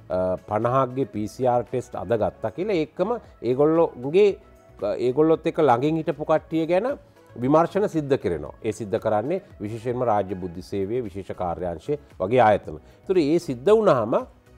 පනහක්ගේ P C R ටෙස්ට් අද ගත්තා කියලා ඒකම ඒගොල්ලෝගේ ඒගොල්ලොත් එක්ක ළඟින් හිටපු කට්ටිය ගැන විමර්ශන සිද්ධ කරනවා. ඒ සිද්ධ කරන්නේ විශේෂයෙන්ම රාජ්‍ය බුද්ධි සේවයේ විශේෂ කාර්යාංශය වගේ ආයතන. ඒතර ඒ සිද්ධ වුණාම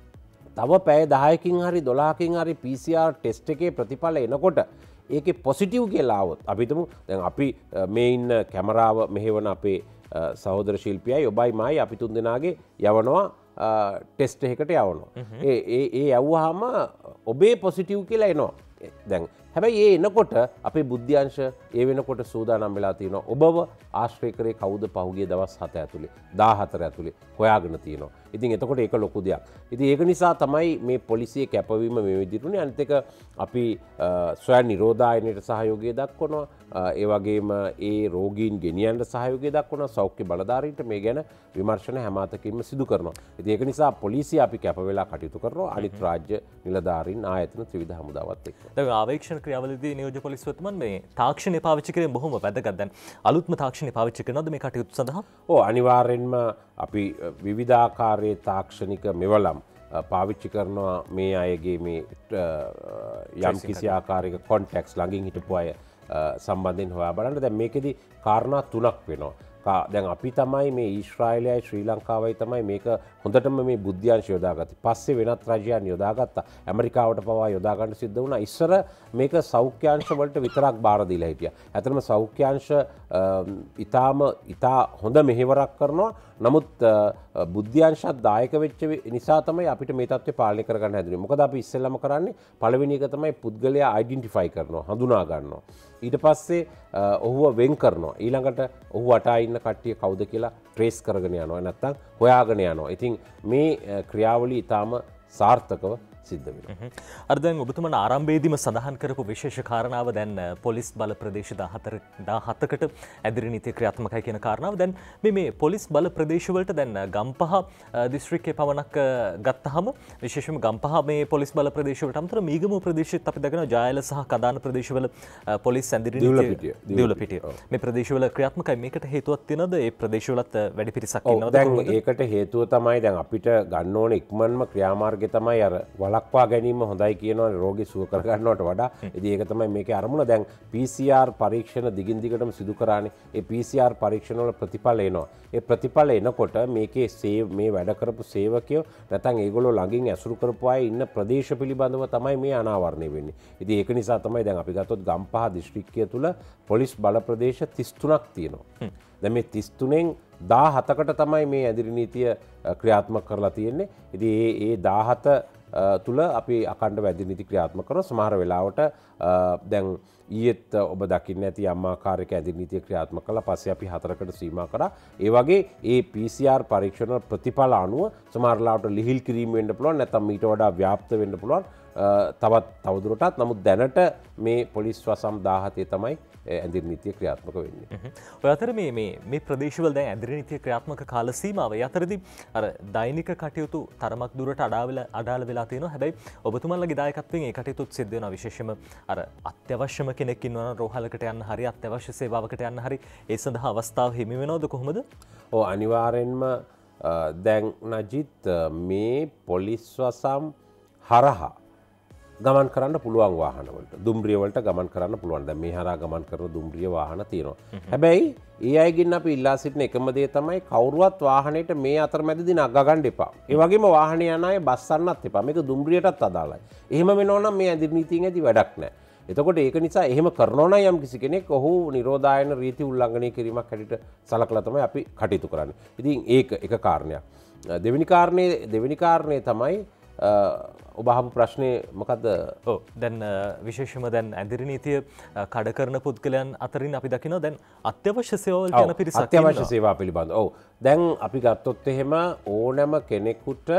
තව පැය දහයකින් හරි දොළහකින් හරි P C R ටෙස්ට් එකේ ප්‍රතිඵල එනකොට ඒකේ පොසිටිව් කියලා આવොත් අපි හිතමු දැන් අපි මේ ඉන්න කැමරාව මෙහෙවන අපේ සහෝදර ශිල්පියයි ඔබයි මායි අපි තුන් දෙනාගේ යවනවා ටෙස්ට් එකකට යවනවා. ඒ ඒ ඒ යවුවාම ඔබේ පොසිටිව් කියලා එනවා. දැන් හැබැයි ඒ එනකොට අපේ බුද්ධ්‍යංශ ඒ වෙනකොට සූදානම් වෙලා තියෙනවා ඔබව ආශ්‍රය කරේ කවුද පහුගිය දවස් හත ඇතුලේ දාහතර ඇතුලේ හොයාගෙන තියෙනවා. ඉතින් එතකොට ඒක ලොකු දෙයක්. ඉතින් ඒක නිසා තමයි මේ පොලිසිය කැපවීම මේ විදිහට උනේ. අනිත් එක අපි ස්වයං නිරෝධායනයට සහයෝගය දක්වනවා. ඒ වගේම ඒ රෝගීන් ගෙනියන්න සහයෝගය දක්වනවා. සෞඛ්‍ය බලධාරීන්ට මේ ගැන විමර්ශන හැම අතකින්ම සිදු කරනවා. ඉතින් ඒක නිසා පොලිසිය අපි කැප වෙලා කටයුතු කරනවා. අනිත් රාජ්‍ය නිලධාරීන් ආයතන ත්‍රිවිධ හමුදාවත් එක්ක. දැන් ආවේක්ෂණ ක්‍රියාවලදී නියෝජ්‍ය පොලිස්පතිතුමන් මේ තාක්ෂණය පාවිච්චි කිරීම බොහොම වැදගත්. දැන් අලුත්ම තාක්ෂණය පාවිච්චි කරනවද මේ කටයුතු සඳහා? ඔව් අනිවාර්යෙන්ම අපි විවිධාකාරයේ තාක්ෂණික මෙවලම් පාවිච්චි කරනවා මේ අයගේ මේ යම් කිසි ආකාරයක කොන්ටැක්ස් ළඟින් හිටපු අය සම්බන්ධයෙන් හොයා බලන්න. දැන් මේකෙදි කාරණා තුනක් වෙනවා. දැන් අපි තමයි මේ ඊශ්‍රායලයයි ශ්‍රී ලංකාවයි තමයි මේක හොඳටම මේ බුද්ධ්‍යංශ යොදාගත්තේ. පස්සේ වෙනත් රජයන් යොදාගත්තා. ඇමරිකාවට පවා යොදා ගන්න සිද්ධ වුණා. ඉස්සර මේක සෞඛ්‍යාංශ වලට විතරක් බාර දීලා හිටියා. ඇත්තටම සෞඛ්‍යාංශ ඊටාම ඊටා හොඳ මෙහෙවරක් කරනවා. නමුත් බුද්ධ්‍යංශත් දායක වෙච්ච නිසා තමයි අපිට මේ තත්ත්වය පාලනය කරගන්න හැදුනේ. මොකද අපි ඉස්සෙල්ලාම කරන්නේ පළවෙනි එක තමයි පුද්ගලයා අයිඩෙන්ටිෆයි කරනවා, හඳුනා ගන්නවා. ඊට පස්සේ ඔහුව වෙන් කරනවා. ඊළඟට ඔහු වටා ඉන්න කට්ටිය කවුද කියලා ට්‍රේස් කරගෙන යනවා. නැත්තම් හොයාගෙන යනවා. ඉතින් මේ ක්‍රියාවලිය ඊටාම සාර්ථකව සිද්ධ වෙනවා. අර දැන් ඔබතුමන් ආරම්භයේදීම සඳහන් කරපු විශේෂ කාරණාව දැන් පොලිස් බල ප්‍රදේශ දාහතකට ඇදිරි නීතිය ක්‍රියාත්මකයි කියන කාරණාව. දැන් මේ මේ පොලිස් බල ප්‍රදේශ වලට දැන් ගම්පහ දිස්ත්‍රික්කයේ පවණක් ගත්තහම විශේෂයෙන්ම ගම්පහ මේ පොලිස් බල ප්‍රදේශ වලට අමතරව මීගමුව ප්‍රදේශෙත් අපි දකිනවා ජායල සහ කදාන ප්‍රදේශවල පොලිස් ඇදිරි නීතිය දිවුලපිටිය මේ ප්‍රදේශවල ක්‍රියාත්මකයි. මේකට හේතුවක් තියෙනවද? ඒ ප්‍රදේශවලත් වැඩි පිරිසක් ඉන්නවද? දැන් ඒකට හේතුව තමයි දැන් අපිට ගන්න ඕනේ ඉක්මනම ක්‍රියාමාර්ගය තමයි අර ලක්වා ගැනීම හොඳයි කියනවා රෝගී සුව කරගන්නවට වඩා. ඉතින් ඒක තමයි මේකේ අරමුණ. දැන් පී සී ආර් පරීක්ෂණ දිගින් දිගටම සිදු කරානේ. ඒ පී සී ආර් පරීක්ෂණ වල ප්‍රතිඵල එනවා. ඒ ප්‍රතිඵල එනකොට මේකේ සේව් මේ වැඩ කරපු සේවකයෝ නැත්නම් ඒගොල්ලෝ ළඟින් ඇසුරු කරපු අය ඉන්න ප්‍රදේශ පිළිබඳව තමයි මේ අනාවරණය වෙන්නේ. ඉතින් ඒක නිසා තමයි දැන් අපි ගත්තොත් ගම්පහ දිස්ත්‍රික්කය තුල පොලිස් බල ප්‍රදේශ තිස් තුනක් තියෙනවා. දැන් මේ තිස් තුනෙන් දාහතකට තමයි මේ ඇදිරි නීතිය ක්‍රියාත්මක කරලා තියෙන්නේ. ඉතින් ඒ ඒ දාහත තුළ අපි අකණ්ඩව ඇදිරි නීති ක්‍රියාත්මක කරනවා. සමහර වෙලාවට දැන් ඊයේත් ඔබ දකින්න ඇති යම් ආකාරයක ඇදිරි නීතිය ක්‍රියාත්මක කළා. පස්සේ අපි හතරකට සීමා කරා. ඒ වගේ ඒ පී සී ආර් පරීක්ෂණ ප්‍රතිඵල අනුව සමහර වෙලාවට ලිහිල් කිරීම වෙන්න පුළුවන්. නැත්නම් ඊට වඩා ව්‍යාප්ත වෙන්න පුළුවන්. තවත් තවදුරටත්. නමුත් දැනට මේ පොලිස් වසම් දාහතේ තමයි ඇදිරි නීතිය ක්‍රියාත්මක වෙන්නේ. ඔය අතර මේ මේ මේ ප්‍රදේශවල දැන් ඇදිරි නීතිය ක්‍රියාත්මක කාල සීමාව ඒ අතරදී අර දෛනික කටයුතු තරමක් දුරට අඩාවල අඩාල වෙලා තියෙනවා. හැබැයි ඔබතුමන්ලගේ දායකත්වයෙන් ඒ කටයුතුත් සිද්ධ වෙනවා. විශේෂයෙන්ම අර අත්‍යවශ්‍යම කෙනෙක් ඉන්නවා නම් රෝහලකට යන්න හරි අත්‍යවශ්‍ය සේවාවකට යන්න හරි ඒ සඳහා අවස්ථාව හිමි වෙනවද කොහොමද? ඔව් අනිවාර්යෙන්ම දැන් නජිත් මේ පොලිස් වසම් හරහා ගමන් කරන්න පුළුවන් වාහනවලට දුම්රිය වලට ගමන් කරන්න පුළුවන්. දැන් මේ හරහා ගමන් කරන දුම්රිය වාහන තියෙනවා. හැබැයි ඒ අයගෙන් අපි ඉල්ලා සිටින එකම දේ තමයි කවුරුවත් වාහනේට මේ අතරමැදදී නග ගන්න එපා. ඒ වගේම වාහනේ යන අය බස්සන්නත් එපා. මේක දුම්රියටත් අදාළයි. එහෙම වෙනවා නම් මේ ඇදිරි නීතියෙන් ඇති වැඩක් නැහැ. එතකොට ඒක නිසා එහෙම කරනවා නම් යම් කිසි කෙනෙක් ඔහු නිරෝධායන රීති උල්ලංඝනය කිරීමක් හැටියට සලකලා තමයි අපි කටයුතු කරන්නේ. ඉතින් ඒක එක කාරණයක්. දෙවෙනි කාරණේ දෙවෙනි කාරණේ තමයි ඔබ අහපු ප්‍රශ්නේ මොකද්ද? ඔව් දැන් විශේෂයෙන්ම දැන් ඇදිරි නීතිය කඩ කරන පුද්ගලයන් අතරින් අපි දකිනවා දැන් අත්‍යවශ්‍ය සේවාවලට යන පිරිසක් ඉන්නවා. අත්‍යවශ්‍ය සේවා පිළිබඳව. ඔව් දැන් අපි ගත්තොත් එහෙම ඕනෑම කෙනෙකුට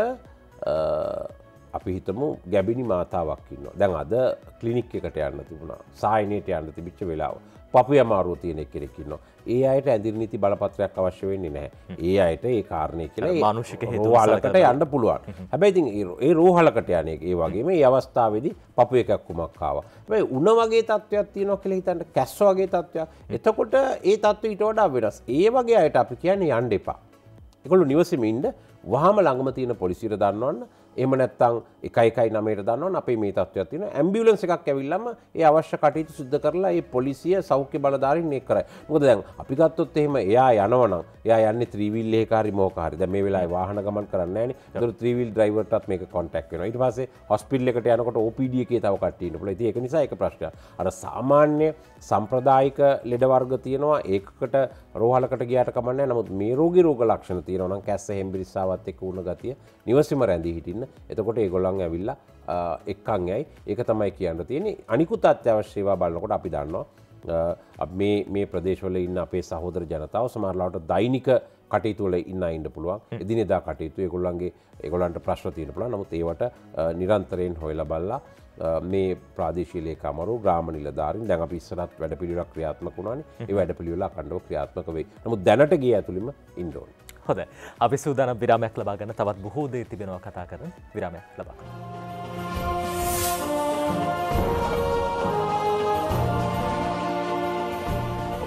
අපි හිතමු ගැබිනි මාතාවක් ඉන්නවා. දැන් අද ක්ලිනික් එකට යන්න තිබුණා. සායනයට යන්න තිබිච්ච වෙලාව. පපුවේ අමාරුව තියෙන කෙනෙක් ඉන්නවා. ඒ අයට ඇදිරි නීති බලපත්‍රයක් අවශ්‍ය වෙන්නේ නැහැ. ඒ අයට ඒ කාරණේ කියලා මානුෂික හේතු රෝහලකට යන්න පුළුවන්. හැබැයි ඉතින් ඒ රෝහලකට යන්නේ ඒ වගේම මේ අවස්ථාවේදී පපුවේ කැක්කුමක් ආවා. හැබැයි උණ වගේ තත්ත්වයක් තියෙනවා කියලා හිතන්න කැස්ස වගේ තත්ත්වයක්. එතකොට ඒ තත්ත්වය ඊට වඩා වෙනස්. ඒ වගේ අයට අපි කියන්නේ යන්න එපා. ඒගොල්ලෝ නිවසේම ඉන්න වහාම ළඟම තියෙන පොලිසියට දන්නවන්න. එහෙම නැත්නම් එකයි එකයි නවයට දන්නවන්න අපේ මේ තත්ත්වයක් තියෙනවා. ඇම්බියුලන්ස් එකක් ඇවිල්ලාම ඒ අවශ්‍ය කටයුතු සිදු කරලා ඒ පොලිසිය සෞඛ්‍ය බලධාරීන් මේක කරයි. මොකද දැන් අපි ගත්තොත් එහෙම එයා යනවනම් එයා යන්නේ ත්‍රී වීල් එකක හරි මොකක් හරි. දැන් මේ වෙලාවේ වාහන ගමන් කරන්නේ නැහනේ. ඒතර ත්‍රී වීල් ඩ්‍රයිවර්ටත් මේක කොන්ටැක්ට් වෙනවා. ඊට පස්සේ හොස්පිටල් එකට යනකොට ඕ පී ඩී එකේ තව කට්ටිය ඉන්න පුළුවන්. ඉතින් ඒක නිසා ඒක ප්‍රශ්නයක්. අර සාමාන්‍ය සම්ප්‍රදායික ලෙඩ වර්ග තියෙනවා. ඒකකට රෝහලකට ගියාට කමක් නැහැ. නමුත් මේ රෝගී රෝග ලක්ෂණ තියෙනවා නම් කැස්ස හෙම්බිරිස්සාවත් එක්ක උණ ගතිය නිවසේම රැඳී හිටින්න. එතකොට ඒගොල්ලන් ඇවිල්ලා එක්කන් යයි. ඒක තමයි කියන්න තියෙන්නේ. අනිකුත් අත්‍යවශ්‍ය සේවා බලනකොට අපි දන්නවා මේ මේ ප්‍රදේශවල ඉන්න අපේ සහෝදර ජනතාව සමහරවිට දෛනික කටයුතු වල ඉන්න ඉන්න පුළුවන්. එදිනෙදා කටයුතු ඒගොල්ලන්ගේ ඒගොල්ලන්ට ප්‍රශ්න තියෙන පුළුවන්. නමුත් ඒවට නිරන්තරයෙන් හොයලා බලලා මේ ප්‍රාදේශීය ලේකම්වරු ග්‍රාම නිලධාරීන් දැන් අපි ඉස්සරහත් වැඩපිළිවෙලක් ක්‍රියාත්මක වුණානේ. ඒ වැඩපිළිවෙල අඛණ්ඩව ක්‍රියාත්මක වෙයි. නමුත් දැනට ගිය ඇතුළෙම ඉන්න ඕනේ. හොඳයි. අපි සූදානම් විරාමයක් ලබා ගන්න. තවත් බොහෝ දේ තිබෙනවා කතා කරන්න. විරාමයක් ලබා ගන්න.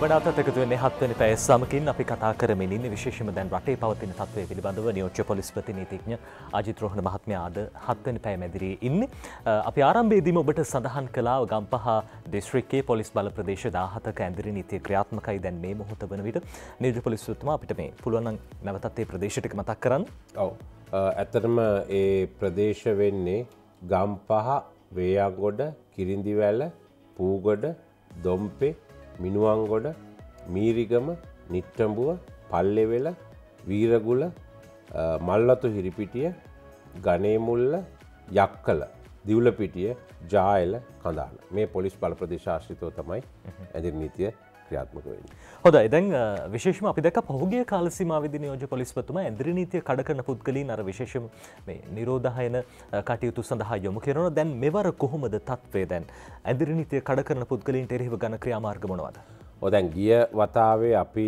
වඩාත් එකතු වෙන්නේ හත්වෙනි පැය සමකින් අපි කතා කරමින් ඉන්නේ විශේෂයෙන්ම දැන් රටේ පවතින තත්ත්වය පිළිබඳව නියෝජ්‍ය පොලිස් ප්‍රතිනීතිඥ අජිත් රෝහණ මහත්මයා අද හත්වෙනි පැය මැදිරියේ ඉන්නේ. අපි ආරම්භයේදීම ඔබට සඳහන් කළා ගම්පහ දිස්ත්‍රික්කයේ පොලිස් බල ප්‍රදේශ දාහතක ඇඳිරි නීතිය ක්‍රියාත්මකයි දැන් මේ මොහොත වන විට. නියෝජ්‍ය පොලිස්තුමා අපිට මේ පුළුවන් නම් නැවතත් මේ ප්‍රදේශ ටික මතක් කරන්න. ඔව්. ඇත්තටම ඒ ප්‍රදේශ වෙන්නේ ගම්පහ, වේයන්ගොඩ, කිරිඳිවැල, පූගොඩ, දොම්පේ, මිනුවන්ගොඩ, මීරිගම, නිට්ටඹුව, පල්ලෙවෙල, වීරගුල, මල්වතු හිරිපිටිය, ගනේමුල්ල, යක්කල, දිවුලපිටිය, ජායල, කඳාන. මේ පොලිස් බල ප්‍රදේශ ආශ්‍රිතව තමයි ඇඳිරි නීතිය ක්‍රියාත්මක වෙන්නේ. හොඳයි. දැන් විශේෂයෙන්ම අපි දැක්ක පහුගිය කාල සීමාවෙදී නියෝජ්‍ය පොලිස්පතිතුමා ඇඳිරි නීතිය කඩ කරන පුද්ගලයන් අර විශේෂයෙන්ම මේ නිරෝධායන කටයුතු සඳහා යොමු කරනවා. දැන් මෙවර කොහොමද තත්ත්වය දැන්? ඇඳිරි නීතිය කඩ කරන පුද්ගලයන්ට එරෙහිව ගන්න ක්‍රියාමාර්ග මොනවද? ඔව් දැන් ගිය වතාවේ අපි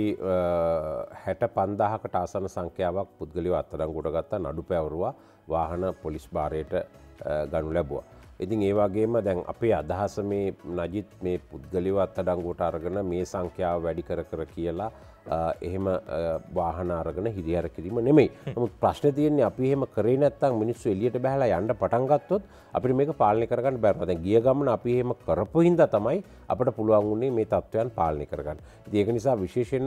හැට පන්දාහකට ආසන්න සංඛ්‍යාවක් පුද්ගලයෝ අත්අඩංගුවට ගත්තා, නඩු පැවරුවා, වාහන පොලිස් භාරයට ගනු ලැබුවා. ඉතින් ඒ වගේම දැන් අපේ අදහස මේ නජිත් මේ පුද්ගලයෝ අත්අඩංගුවට අරගෙන මේ සංඛ්‍යාව වැඩි කර කර කියලා එහෙම වාහන අරගෙන හිරිහැර කිරීම නෙමෙයි. නමුත් ප්‍රශ්නේ තියෙන්නේ අපි එහෙම කරේ නැත්නම් මිනිස්සු එළියට බහලා යන්න පටන් ගත්තොත් අපිට මේක පාලනය කරගන්න බැහැ. දැන් ගිය ගමන අපි එහෙම කරපු හින්දා තමයි අපිට පුළුවන් වුණේ මේ තත්ත්වයන් පාලනය කරගන්න. ඉතින් ඒක නිසා විශේෂයෙන්ම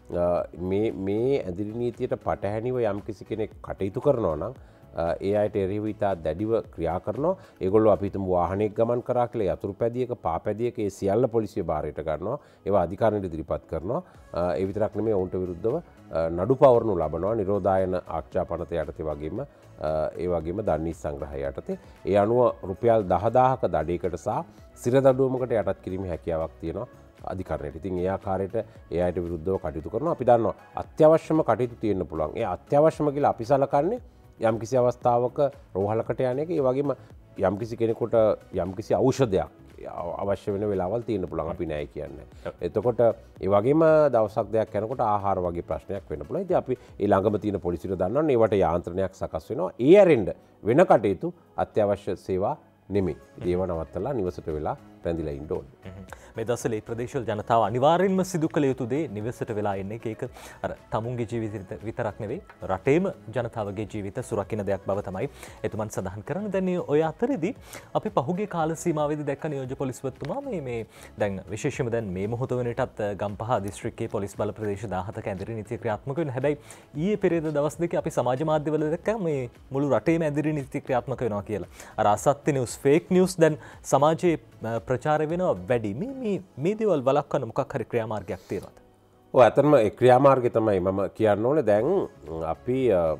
මේ මේ ඇඳිරි නීතියට පටහැනිව යම්කිසි කෙනෙක් කටයුතු කරනවා නම් ඒ අයට එරෙහිව ඉතා දැඩිව ක්‍රියා කරනවා. ඒගොල්ලෝ අපි හිතමු වාහනයක් ගමන් කරා කියලා යතුරු පැදියක පා පැදියක ඒ සියල්ල පොලිසිය භාරයට ගන්නවා. ඒවා අධිකාරියට ඉදිරිපත් කරනවා. ඒ විතරක් නෙමෙයි ඔවුන්ට විරුද්ධව නඩු පවරනු ලබනවා. නිරෝධායන ආරක්ෂා පනත යටතේ වගේම ඒ වගේම දණ්ඩි සංග්‍රහය යටතේ. ඒ අනුව රුපියල් දහදාහක දඩයකට සහ සිර දඩුවමකට යටත් කිරීමේ හැකියාවක් තියෙනවා අධිකරණයට. ඉතින් ඒ ආකාරයට ඒ අයට විරුද්ධව කටයුතු කරනවා. අපි දන්නවා අත්‍යවශ්‍යම කටයුතු තියෙන්න පුළුවන්. ඒ අත්‍යවශ්‍යම කියලා අපි සලකන්නේ යම්කිසි අවස්ථාවක රෝහලකට යන එක. ඒ වගේම යම්කිසි කෙනෙකුට යම්කිසි ඖෂධයක් අවශ්‍ය වෙන වෙලාවල් තියෙන්න පුළුවන්, අපි නෑ කියන්නේ. එතකොට ඒ වගේම දවසක් දෙයක් යනකොට ආහාර වගේ ප්‍රශ්නයක් වෙන්න පුළුවන්. ඉතින් අපි ඒ ළඟම තියෙන පොලිසියට දන්නවනේ ඒවට යාන්ත්‍රණයක් සකස් වෙනවා. ඒ ඇරෙන්න වෙන කටයුතු අත්‍යවශ්‍ය සේවා නෙමෙයි. ඒව නවත්තලා නිවසට වෙලා රැඳිලා ඉන්න ඕනේ. මේ දවස්වල මේ ප්‍රදේශවල ජනතාව අනිවාර්යෙන්ම සිදු කළ යුතු දේ නිවසට වෙලා ඉන්න එක. ඒක අර තමුන්ගේ ජීවිත විතරක් නෙවෙයි රටේම ජනතාවගේ ජීවිත සුරකින්න දෙයක් බව තමයි එතුමන් සඳහන් කරන්නේ. දැන් ඔය අතරේදී අපි පහුගිය කාල සීමාවෙදී දැක්ක නියෝජ්‍ය පොලිස්පතිතුමා මේ මේ දැන් විශේෂයෙන්ම දැන් මේ මොහොත වෙනටත් ගම්පහ දිස්ත්‍රික්කයේ පොලිස් බල ප්‍රදේශ දාහතක ඇඳිරි නීතිය ක්‍රියාත්මක වෙනවා. හැබැයි ඊයේ පෙරේද දවස් දෙකේ අපි සමාජ මාධ්‍යවල දැක්කා මේ මුළු රටේම ඇඳිරි නීතිය ක්‍රියාත්මක වෙනවා කියලා. අර අසත්‍ය නිවුස්, ෆේක් නිවුස් දැන් සමාජයේ ප්‍රචාරය වෙනවා වැඩි. මේ මේ මේ දේවල් වළක්වන්න මොකක් හරි ක්‍රියාමාර්ගයක් තියෙනවද? ඔව් ඇත්තටම ඒ ක්‍රියාමාර්ගය තමයි මම කියන්න ඕනේ. දැන් අපි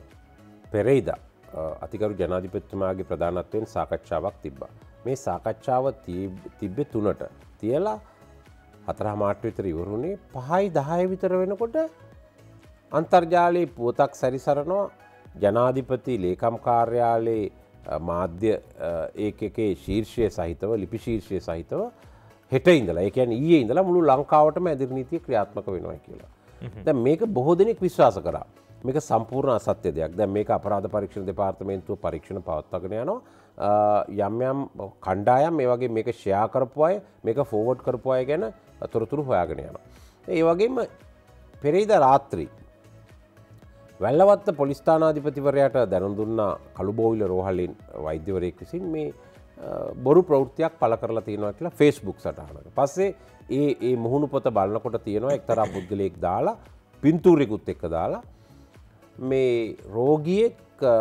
පෙරේදා අතිගරු ජනාධිපතිතුමාගේ ප්‍රධානත්වයෙන් සාකච්ඡාවක් තිබ්බා. මේ සාකච්ඡාව තිබ්බේ තුනට තියලා හතරමාට විතර ඉවරුනේ. පහයි දහය විතර වෙනකොට අන්තර්ජාලයේ පුවතක් සැරිසරනවා. ජනාධිපති ලේකම් කාර්යාලයේ මාධ්‍ය ඒකකේ ශීර්ෂය සහිතව, ලිපි ශීර්ෂය සහිතව හෙට ඉඳලා, ඒ කියන්නේ ඊයේ ඉඳලා මුළු ලංකාවටම ඇඳිරි නීතිය ක්‍රියාත්මක වෙනවා කියලා. දැන් මේක බොහෝ දෙනෙක් විශ්වාස කරා. මේක සම්පූර්ණ අසත්‍ය දෙයක්. දැන් මේක අපරාධ පරීක්ෂණ දෙපාර්තමේන්තුව පරීක්ෂණ පවත්වාගෙන යනවා. යම් යම් කණ්ඩායම් මේ වගේ මේක ෂෙයා කරපු අය, මේක ෆෝවර්ඩ් කරපු අය ගැන තොරතුරු හොයාගෙන යනවා. ඒ වගේම පෙරේදා රාත්‍රී වැල්ලවත්ත පොලිස් ස්ථානාධිපතිවරයාට දැනුම් දුන්නා කළුබෝවිල රෝහලින් වෛද්‍යවරයෙක් විසින් මේ බොරු ප්‍රවෘත්තියක් පළ කරලා තියෙනවා කියලා ෆේස්බුක් සටහනක. පස්සේ ඒ ඒ මුහුණු පොත බලනකොට තියෙනවා එක්තරා පුද්ගලයෙක් දාලා පින්තූරෙකුත් එක්ක දාලා මේ රෝගියෙක්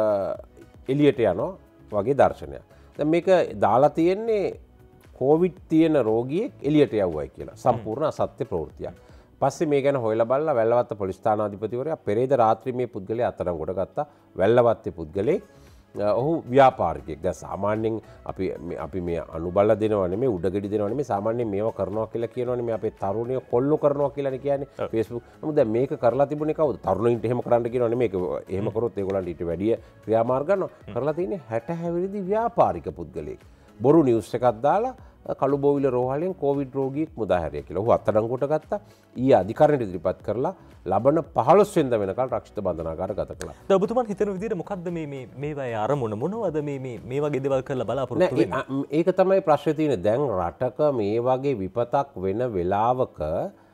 එළියට යනවා වගේ දර්ශනයක්. දැන් මේක දාලා තියෙන්නේ කොවිඩ් තියෙන රෝගියෙක් එළියට යවුවයි කියලා. සම්පූර්ණ අසත්‍ය ප්‍රවෘත්තියක්. පස්සේ මේ ගැන හොයලා බලලා වැල්ලවත්ත පොලිස් ස්ථානාධිපතිවරයා පෙරේද රාත්‍රියේ මේ පුද්ගලයා අත්අඩංගුවට ගත්තා. වැල්ලවත්තේ පුද්ගලෙක් ඔහු ව්‍යාපාරිකයෙක්. දැන් සාමාන්‍යයෙන් අපි අපි මේ අනුබල දෙනවා නෙමෙයි, උඩගෙඩි දෙනවා නෙමෙයි, සාමාන්‍යයෙන් මේව කරනවා කියලා කියනවනේ. මේ අපේ තරුණිය කොල්ලෝ කරනවා කියලානේ කියන්නේ Facebook. නමුත් දැන් මේක කරලා තිබුණේ කවුද? තරුණයින්ට එහෙම කරන්න කියනවා නෙමෙයි. මේක එහෙම කරොත් ඒගොල්ලන්ට ඊට වැඩිය ක්‍රියාමාර්ග ගන්නවා. කරලා තියෙන්නේ හැට හැවිරිදි ව්‍යාපාරික පුද්ගලෙක්. බොරු නිවුස් එකක් දාලා කළුබෝවිල රෝහලෙන් කොවිඩ් රෝගියෙක් මුදාහැරිය කියලා. ඔහු අත්අඩංගුවට ගත්තා. ඊයේ අධිකරණයට ඉදිරිපත් කරලා ලබන පහළොස් වෙනිදා වෙනකල් රක්ෂිත බන්ධනාගාර ගත කළා. දැන් ඔබතුමන් හිතන විදිහට මොකද්ද මේ මේ මේවායේ අරමුණ මොනවද මේ මේ මේ වගේ දේවල් කරලා බලාපොරොත්තු වෙන්නේ? ඒක තමයි ප්‍රශ්නේ තියෙන්නේ. දැන් රටක මේ වගේ විපතක් වෙන වෙලාවක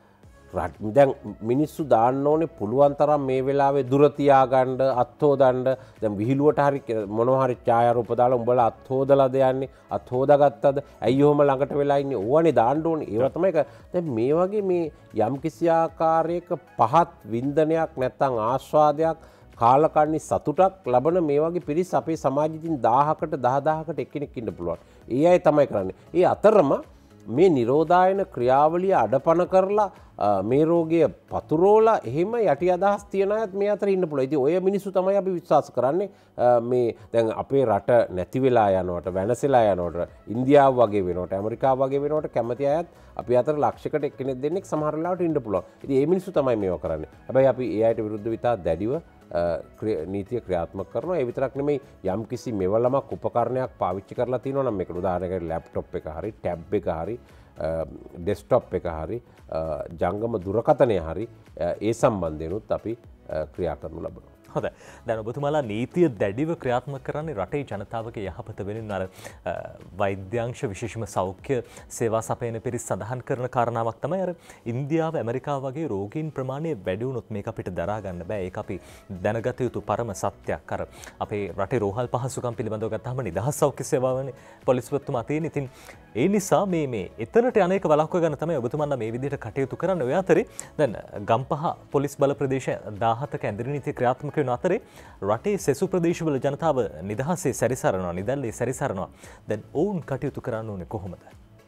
දැන් මිනිස්සු දාන්න ඕනේ පුළුවන් තරම් මේ වෙලාවේ දුර තියාගන්න අත්හොදන්න දැන් විහිළුවට හරි මොනවා හරි ඡායාරූප දාලා උඹලා අත්හොදලාද යන්නේ අත්හොදාගත්තද ඇයි ඔහම ළඟට වෙලා ඉන්නේ ඕවනේ දාන්න ඕනේ ඒවා තමයි දැන් මේ වගේ මේ යම් කිසි ආකාරයක පහත් වින්දනයක් නැත්නම් ආස්වාදයක් කාලකන්ණි සතුටක් ලබන මේ වගේ පිරිස් අපේ සමාජෙකින් දහහකට දහදහකට එක්කෙනෙක් ඉන්න පුළුවන්. ඒ අය තමයි කරන්නේ. ඒ අතරම මේ නිරෝධායන ක්‍රියාවලිය අඩපණ කරලා මේ රෝගය පතුරෝලා එහෙම යටි අදහස් තියන අයත් මේ අතර ඉන්න පුළුවන්. ඉතින් ඔය මිනිස්සු තමයි අපි විශ්වාස කරන්නේ මේ දැන් අපේ රට නැති වෙලා යනවට වෙනසලා යනවට ඉන්දියාව වගේ වෙනවට ඇමරිකාව වගේ වෙනවට කැමති අයත් අපි අතර ලක්ෂයකට එක්කෙනෙක් දෙන්නෙක් සමහර වෙලාවට ඉන්න පුළුවන්. ඉතින් මේ මිනිස්සු තමයි මේවා කරන්නේ. හැබැයි අපි ඒ අයට විරුද්ධව ඉතා දැඩිව නීතිය ක්‍රියාත්මක කරනවා. ඒ විතරක් නෙමෙයි යම් කිසි මෙවලමක් උපකරණයක් පාවිච්චි කරලා තියෙනවා නම් මේකට උදාහරණයකට ලැප්ටොප් එක හරි ටැබ් එක හරි ඩෙස්ක්ටොප් එක හරි ජංගම දුරකථනය හරි ඒ සම්බන්ධයෙන්ුත් අපි ක්‍රියා කරනු ලබනවා. හොඳයි. දැන් ඔබතුමාලා නීතිය දැඩිව ක්‍රියාත්මක කරන්නේ රටේ ජනතාවගේ යහපත වෙනුවෙන් අර වෛද්‍යාංශ විශේෂම සෞඛ්‍ය සේවා සපයන පිරිස් සඳහන් කරන කාරණාවක් තමයි අර ඉන්දියාව ඇමරිකාව වගේ රෝගීන් ප්‍රමාණය වැඩි වුණොත් මේක අපිට දරා ගන්න බෑ. ඒක අපි දැනගත යුතු පරම සත්‍යයක්. අර අපේ රටේ රෝහල් පහසුකම් පිළිබඳව ගත්තාම නිදහස් සෞඛ්‍ය සේවාවනේ පොලිස්පතිතුමා තියෙන. ඉතින් ඒ නිසා මේ මේ එතනට අනේක වළක්ව ගන්න තමයි ඔබතුමාලා මේ විදිහට කටයුතු කරන්න. ඔය අතරේ දැන් ගම්පහ පොලිස් බල ප්‍රදේශ දහහතක ඇඳිරි නීතිය ක්‍රියාත්මක වෙන අතරේ රටේ සෙසු ප්‍රදේශවල ජනතාව නිදහසේ සැරිසරනවා නිදැල්ලේ සැරිසරනවා. දැන් ඔවුන් කටයුතු කරන්න ඕනේ කොහොමද?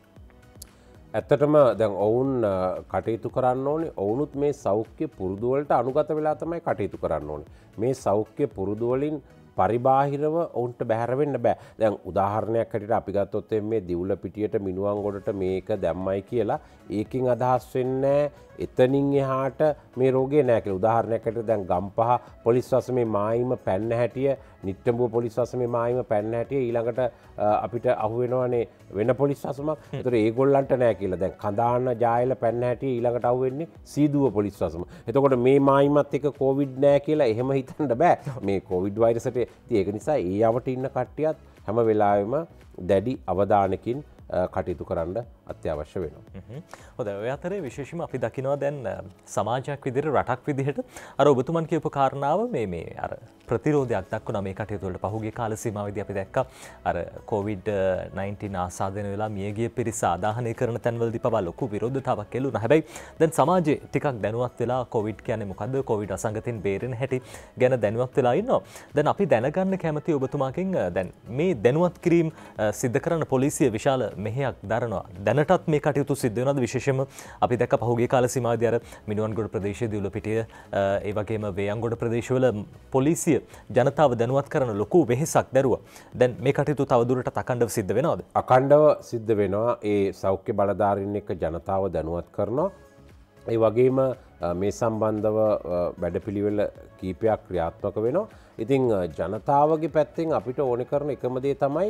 ඇත්තටම දැන් ඔවුන් කටයුතු කරන්න ඕනේ ඔවුනුත් මේ සෞඛ්‍ය පුරුදු වලට අනුගත වෙලා තමයි කටයුතු කරන්න ඕනේ. මේ සෞඛ්‍ය පුරුදු වලින් පරිබාහිරව ඔවුන්ට බැහැර වෙන්න බෑ. දැන් උදාහරණයක් හැටියට අපි ගත්තොත් මේ දිවුල පිටියට මිනුවන්ගොඩට මේක දැම්මයි කියලා ඒකෙන් අදහස් වෙන්නේ එතනින් එහාට මේ රෝගේ නෑ කියලා. උදාහරණයක් හැටියට දැන් ගම්පහ පොලිස් වසමේ මායිම පැන්න හැටිය නිට්ටඹුව පොලිස් වසමේ මායිම පැන්න හැටිය ඊළඟට අපිට අහු වෙනවනේ වෙන පොලිස් වසමක්. ඒතර ඒගොල්ලන්ට නෑ කියලා. දැන් කඳාන ජායල පැන්න හැටිය ඊළඟට අහු වෙන්නේ සීදුව පොලිස් වසම. එතකොට මේ මායිමත් එක කොවිඩ් නෑ කියලා එහෙම හිතන්න බෑ. මේ කොවිඩ් වෛරසට ඒක නිසා ඒ යවට ඉන්න කට්ටියත් හැම වෙලාවෙම දැඩි අවධානකින් කටයුතු කරන්න අත්‍යවශ්‍ය වෙනවා. හොඳයි. ඔය අතරේ විශේෂයෙන්ම අපි දකිනවා දැන් සමාජයක් විදිහට රටක් විදිහට අර ඔබතුමන් කියපු කාරණාව මේ මේ අර ප්‍රතිරෝධයක් දක්වන මේ කටයුතු වලට පහුගිය කාල සීමාවේදී අපි දැක්කා අර කොවිඩ් නයින්ටීන් ආසාදනය වෙලා මියගිය පිරිස ආදාහනය කරන තැන්වලදී පවා ලොකු විරෝධතාවක් එළුණා. හැබැයි දැන් සමාජයේ ටිකක් දැනුවත් වෙලා කොවිඩ් කියන්නේ මොකද්ද? කොවිඩ් අසංගතෙන් බේරෙන හැටි ගැන දැනුවත් වෙලා ඉන්නවා. දැන් අපි දැනගන්න කැමති ඔබතුමාගෙන් දැන් මේ දැනුවත් කිරීම සිද්ධ කරන පොලිසිය විශාල මෙහෙයක් දරනවා. දැනටත් මේ කටයුතු සිද්ධ වෙනවද? විශේෂයෙන්ම අපි දැක්ක පහුගිය කාල සීමාවේදී අර මිනුවන්ගොඩ ප්‍රදේශයේ දිවුලපිටිය ඒ වගේම වේයන්ගොඩ ප්‍රදේශවල පොලිසිය ජනතාව දැනුවත් කරන ලොකු වෙහෙසක් දැරුවා. දැන් මේ කටයුතු තවදුරටත් අඛණ්ඩව සිද්ධ වෙනවද? අඛණ්ඩව සිද්ධ වෙනවා. ඒ සෞඛ්‍ය බලධාරීන් එක්ක ජනතාව දැනුවත් කරනවා. ඒ වගේම මේ සම්බන්ධව වැඩපිළිවෙල කීපයක් ක්‍රියාත්මක වෙනවා. ඉතින් ජනතාවගේ පැත්තෙන් අපිට ඕනේ කරන එකම දේ තමයි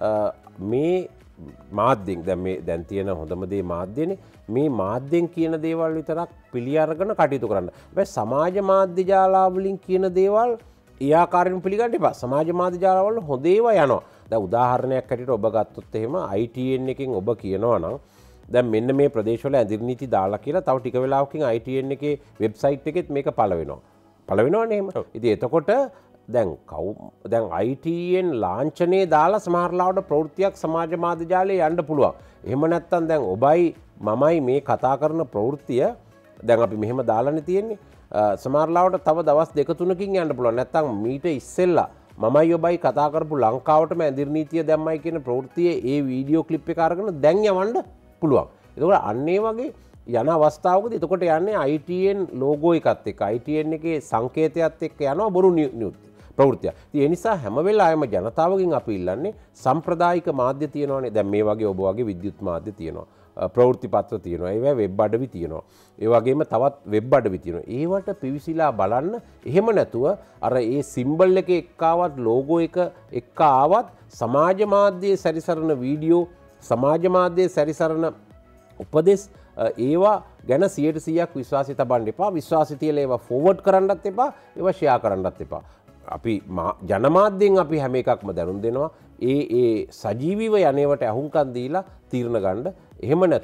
මේ මාධ්‍යෙන් දැන් මේ දැන් තියෙන හොඳම දේ මාධ්‍යනේ. මේ මාධ්‍යෙන් කියන දේවල් විතරක් පිළි අරගෙන කටයුතු කරන්න. හැබැයි සමාජ මාධ්‍ය ජාලා වලින් කියන දේවල් ඒ ආකාරයෙන් පිළිගන්න එපා. සමාජ මාධ්‍ය ජාලා වල හොඳ ඒවා යනවා. දැන් උදාහරණයක් හැටියට ඔබ ගත්තොත් එහෙම I T N එකෙන් ඔබ කියනවා නම් දැන් මෙන්න මේ ප්‍රදේශවල ඇඳිරි නීති දාලා කියලා තව ටික වෙලාවකින් I T N එකේ වෙබ්සයිට් එකෙත් මේක පළ වෙනවා. පළ වෙනවනේ එහෙම. ඉතින් එතකොට දැන් කව් දැන් I T N ලාංඡනයේ දාලා සමහරලාවට ප්‍රවෘත්තියක් සමාජ මාධ්‍ය ජාලයේ යන්න පුළුවන්. එහෙම නැත්නම් දැන් ඔබයි මමයි මේ කතා කරන ප්‍රවෘත්තිය දැන් අපි මෙහෙම දාලානේ තියෙන්නේ. සමහරලාවට තව දවස් දෙක තුනකින් යන්න පුළුවන්. නැත්නම් මීට ඉස්සෙල්ලා මමයි ඔබයි කතා කරපු ලංකාවටම ඇඳිරි නීතිය දැම්මයි කියන ප්‍රවෘත්තියේ ඒ වීඩියෝ ක්ලිප් එක අරගෙන දැන් යවන්න පුළුවන්. එතකොට අන්න ඒ වගේ යන අවස්ථාවකදී එතකොට යන්නේ I T N ලෝගෝ එකත් එක්ක I T N එකේ සංකේතයත් එක්ක යනවා බොරු නියුස් ප්‍රවෘත්තිය. ඉතින් ඒ නිසා හැම වෙලාවෙම ජනතාවගෙන් අපි ඉල්ලන්නේ සම්ප්‍රදායික මාධ්‍ය තියෙනවානේ. දැන් මේ වගේ ඔබ වගේ විද්‍යුත් මාධ්‍ය තියෙනවා. ප්‍රවෘත්ති පත්‍ර තියෙනවා. ඒවා වෙබ් අඩවි තියෙනවා. ඒ වගේම තවත් වෙබ් අඩවි තියෙනවා. ඒවට පිවිසිලා බලන්න. එහෙම නැතුව අර ඒ සිම්බල් එකේ එක්කාවත් ලෝගෝ එක එක්ක ආවත් සමාජ මාධ්‍යයේ සැරිසරන වීඩියෝ සමාජ මාධ්‍යයේ සැරිසරන උපදෙස් ඒවා ගැන සියයට සීයක් විශ්වාසය තබන්න එපා. විශ්වාසය තියලා ඒවා ෆෝවර්ඩ් කරන්නත් එපා. ඒවා ෂෙයා කරන්නත් එපා. අපි ජනමාධ්‍යෙන් අපි හැම එකක්ම දැනුම් දෙනවා. ඒ ඒ සජීවීව යනේවට අහුම්කම් දීලා තීරණ ගන්න. එහෙම නැතුව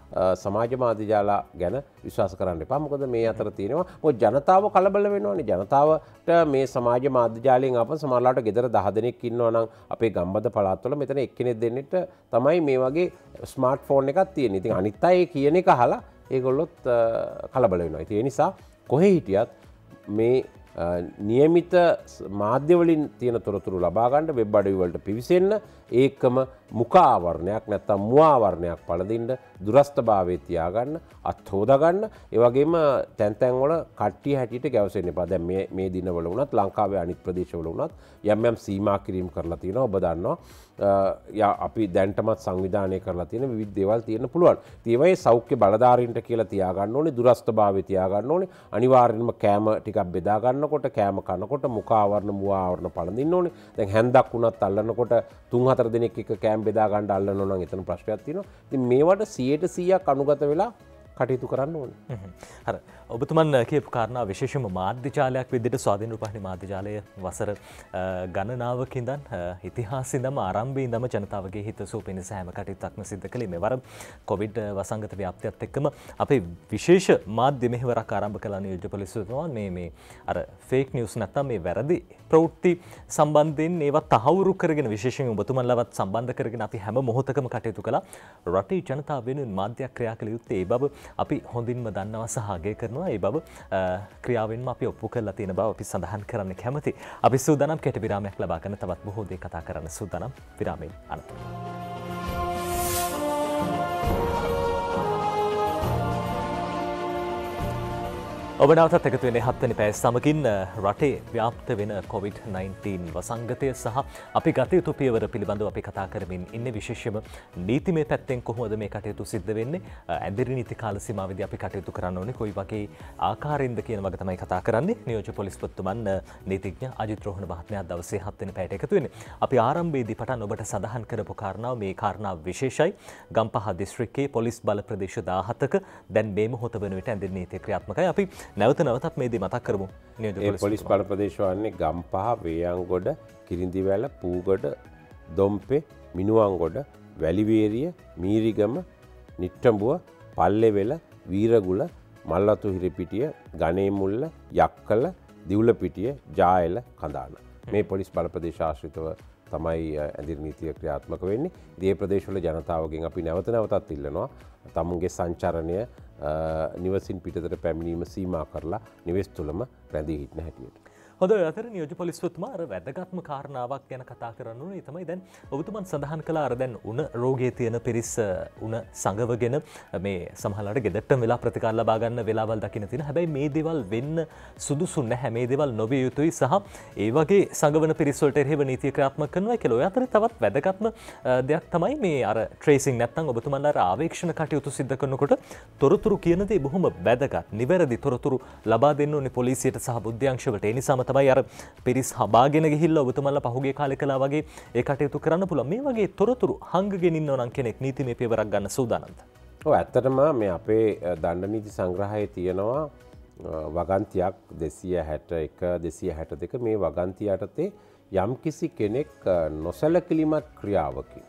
සමාජ මාධ්‍ය ජාලා ගැන විශ්වාස කරන්න එපා. මොකද මේ අතර තියෙනවා මොකද ජනතාව කලබල වෙනවනේ. ජනතාවට මේ සමාජ මාධ්‍ය ජාලයෙන් අප සමහරලාට ගෙදර දහ දෙනෙක් ඉන්නවා නම් අපේ ගම්බද පළාත්වල මෙතන එක්කෙනෙක් දෙන්නෙට තමයි මේ වගේ ස්මාර්ට් ෆෝන් එකක් තියෙන්නේ. ඉතින් අනිත් අය කියන එක අහලා ඒගොල්ලොත් කලබල වෙනවා. ඉතින් ඒ නිසා කොහේ හිටියත් මේ නියමිත මාධ්‍යවලින් තියෙන තොරතුරු ලබා ගන්න වෙබ් අඩවි වලට පිවිසෙන්න ඒකම මුඛාවරණයක් නැත්නම් මුවාවරණයක් පළඳින්න දුරස්ථභාවයේ තියාගන්න අත් හොදා ගන්න ඒ වගේම තැන් තැන් වල කට්ටිය හැටියට ගැවසෙන්න එපා. දැන් මේ මේ දිනවල වුණත් ලංකාවේ අනිත් ප්‍රදේශවල වුණත් යම් යම් සීමා කිරීම කරලා තියෙනවා. ඔබ දන්නවා යා අපි දැන්ටමත් සංවිධානය කරලා තියෙන විවිධ දේවල් තියෙන්න පුළුවන්. ඒවයේ සෞඛ්‍ය බලධාරීන්ට කියලා තියාගන්න ඕනේ දුරස්ථභාවයේ තියාගන්න ඕනේ. අනිවාර්යෙන්ම කෑම ටිකක් බෙදා ගන්නකොට කෑම කනකොට මුඛාවරණ මුවාවරණ පළඳින්න ඕනේ. දැන් හැන්දක් වුණත් අල්ලනකොට තුන් හතර දෙනෙක් එක කෑම බෙදා ගන්න අල්ලනවා නම් එතන ප්‍රශ්නයක් තියෙනවා. ඉතින් මේවට සීයට සීයක් අනුගත වෙලා කටයුතු කරන්න ඕනේ. හර ඔබතුමන් කියපු කාරණා විශේෂම මාධ්‍ය ජාලයක් විදිහට ස්වාධීන රූපවාහිනී මාධ්‍ය ජාලය වසර ගණනාවක ඉඳන් ඉතිහාසයේ ඉඳන්ම ආරම්භයේ ඉඳන්ම ජනතාවගේ හිතසුව පිණිස හැම කටයුත්තක්ම සිදු කළේ. මෙවර කොවිඩ් වසංගත ව්‍යාප්තියත් එක්කම අපේ විශේෂ මාධ්‍ය මෙහෙවරක් ආරම්භ කළා නියෝජ්‍ය පොලිසියතුමා මේ මේ අර ෆේක් නිවුස් නැත්තම් මේ වැරදි ප්‍රවෘත්ති සම්බන්ධයෙන් ඒවා තහවුරු කරගෙන විශේෂයෙන් ඔබතුමන්ලවත් සම්බන්ධ කරගෙන අපි හැම මොහොතකම කටයුතු කළා. රටේ ජනතාව වෙනුවෙන් මාධ්‍යයක් ක්‍රියා කළ යුත්තේ ඒ බව අපි හොඳින්ම දන්නවා සහ අගය කරනවා. ඒ බව ක්‍රියාවෙන්ම අපි ඔප්පු කරලා තියෙන බව අපි සඳහන් කරන්න කැමතියි. අපි සූදානම් කෙටි විරාමයක් ලබා ගන්න තවත් බොහෝ දේ කතා කරන්න සූදානම්. විරාමයෙන් අනතුරු. ඔබ නැවතත් එකතු වෙන්නේ හත්වෙනි පැය සමගින් රටේ ව්‍යාප්ත වෙන කොවිඩ් නයින්ටීන් වසංගතය සහ අපි ගත යුතු පියවර පිළිබඳව අපි කතා කරමින් ඉන්නේ. විශේෂයෙන්ම නීතිමය පැත්තෙන් කොහොමද මේ කටයුතු සිද්ධ වෙන්නේ? ඇඳිරි නීති කාල සීමාවේදී අපි කටයුතු කරන්න ඕනේ කොයි වගේ ආකාරයෙන්ද කියන වගේ තමයි කතා කරන්නේ. නියෝජ්‍ය පොලිස්පතිතුමන් නීතිඥ අජිත් රෝහණ මහත්මයා දවසේ හත්වෙනි පැයට එකතු වෙන්නේ. අපි ආරම්භයේදී පටන් ඔබට සඳහන් කරපු කාරණාව මේ කාරණාව විශේෂයි. ගම්පහ දිස්ත්‍රික්කයේ පොලිස් බල ප්‍රදේශ දාහතක දැන් මේ මොහොත වන විට ඇඳිරි නීතිය ක්‍රියාත්මකයි. අපි නැවත නැවතත් මේ දී මතක් කරමු. ඒ පොලිස් බල ප්‍රදේශ වන්නේ ගම්පහ, වේයන්ගොඩ, කිරිඳිවැල, පූගොඩ, දොම්පේ, මිනුවන්ගොඩ, වැලිවේරිය, මීරිගම, නිට්ටඹුව, පල්ලෙවෙල, වීරගුල, මල්වතු හිරිපිටිය, ගණේමුල්ල, යක්කල, දිවුලපිටිය, ජායල, කඳාන. මේ පොලිස් බල ප්‍රදේශ ආශ්‍රිතව තමයි ඇඳිරි නීතිය ක්‍රියාත්මක වෙන්නේ. මේ ප්‍රදේශවල ජනතාවගෙන් අපි නැවත නැවතත් ඉල්ලනවා තමුන්ගේ සංචරණය නිවසින් පිටතට පැමිණීම සීමා කරලා නිවෙස් තුළම රැඳී හිටන හැටියට. හොඳ අතර නියෝජ්‍ය පොලිස්පතිතුමා අර වැදගත්ම කාරණාවක් ගැන කතා කරන්න ඕනේ. තමයි දැන් ඔබතුමන් සඳහන් කළා අර දැන් උණ රෝගයේ තියෙන පිරිස් උණ සංගවගෙන මේ සමහරවිට ගෙදරටම වෙලා ප්‍රතිකාර ලබා ගන්න වෙලාවල් දකින්න තියෙන. හැබැයි මේ දේවල් වෙන්න සුදුසු නැහැ. මේ දේවල් නොවිය යුතුයි සහ ඒ වගේ සංගවන පිරිස් වලට එරෙහිව නීතිය ක්‍රියාත්මක කරනවා කියලා. ඔය අතරේ තවත් වැදගත්ම දෙයක් තමයි මේ අර ට්‍රේසිං නැත්නම් ඔබතුමන්ලා අර ආවේක්ෂණ කටයුතු සිදු කරනකොට තොරතුරු කියන දේ බොහොම වැදගත්. නිවැරදි තොරතුරු ලබා දෙන්න ඕනේ පොලිසියට සහ බුද්ධ්‍යංශවලට. ඒ නිසාම තමයි අර පිරිස් හබාගෙන ගිහිල්ලා ඔබතුමන්ලා පහුගිය කාලේ කළා වගේ ඒ කටයුතු කරන්න පුළුවන්. මේ වගේ තොරතුරු හංගගෙන ඉන්නව නම් කෙනෙක් නීතිමය පියවරක් ගන්න සූදානම්ද? ඔව් ඇත්තටම මේ අපේ දණ්ඩ නීති සංග්‍රහයේ තියෙනවා වගන්තියක් දෙසිය හැට එක දෙසිය හැට දෙක. මේ වගන්තිය යටතේ යම්කිසි කෙනෙක් නොසැලකිලිමත් ක්‍රියාවකින්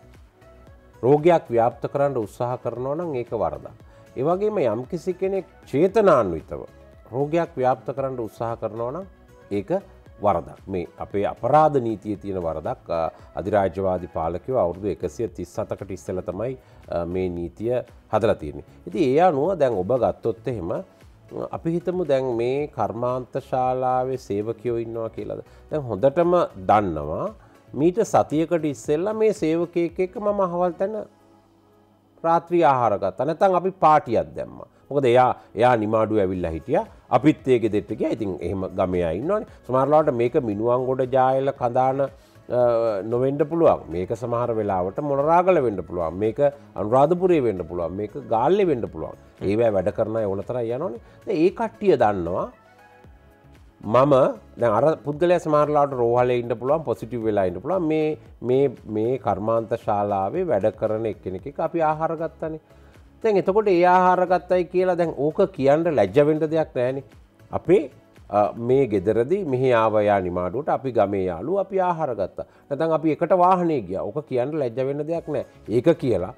රෝගයක් ව්‍යාප්ත කරන්න උත්සාහ කරනවා නම් ඒක වරදක්. ඒ වගේම යම්කිසි කෙනෙක් චේතනාන්විතව රෝගයක් ව්‍යාප්ත කරන්න උත්සාහ කරනවා නම් ඒක වරදක්. මේ අපේ අපරාධ නීතියේ තියෙන වරදක්. අධිරාජ්‍යවාදී පාලකයෝ අවුරුදු එකසිය තිස් හතකට ඉස්සෙල්ලා තමයි මේ නීතිය හදලා තියෙන්නේ. ඉතින් ඒ අනුව දැන් ඔබ ගත්තොත් එහෙම අපි හිතමු දැන් මේ කර්මාන්ත ශාලාවේ සේවකයෝ ඉන්නවා කියලාද. දැන් හොඳටම දන්නවා මීට සතියකට ඉස්සෙල්ලා මේ සේවකයෙක් එක්ක මම අහවල් තැන රාත්‍රී ආහාර ගත්තා. නැත්නම් අපි පාටියක් දැම්මා. මොකද එයා එයා නිමාඩු ඇවිල්ලා හිටියා. අපිත් ඒ ගෙදරට ගියා. ඉතින් එහෙම ගමේ අය ඉන්නවනේ. සමහරවිට මේක මිනුවන්ගොඩ ජායල කඳාන නොවෙන්න පුළුවන්. මේක සමහර වෙලාවට මොනරාගල වෙන්න පුළුවන්. මේක අනුරාධපුරේ වෙන්න පුළුවන්. මේක ගාල්ලේ වෙන්න පුළුවන්. ඒවැ වැඩ කරන අය ඕනතරම් යනවනේ. ඒ කට්ටිය දන්නවා මම දැන් අර පුද්ගලයා සමහරලාට රෝහලේ ඉන්න පුළුවන්, පොසිටිව් වෙලා ඉන්න පුළුවන්. මේ මේ මේ කර්මාන්ත ශාලාවේ වැඩ කරන එක්කෙනෙක් එක්ක අපි ආහාර ගත්තානේ. දැන් එතකොට ඒ ආහාර ගත්තයි කියලා දැන් ඕක කියන්න ලැජ්ජ වෙන්න දෙයක් නැහැනේ. අපේ මේ ගෙදරදී මෙහි ආව යා නිමාඩුවට අපි ගමේ යාළුවෝ අපි ආහාර ගත්තා. නැත්නම් අපි එකට වාහනේ ගියා. ඕක කියන්න ලැජ්ජ වෙන්න දෙයක් නැහැ. ඒක කියලා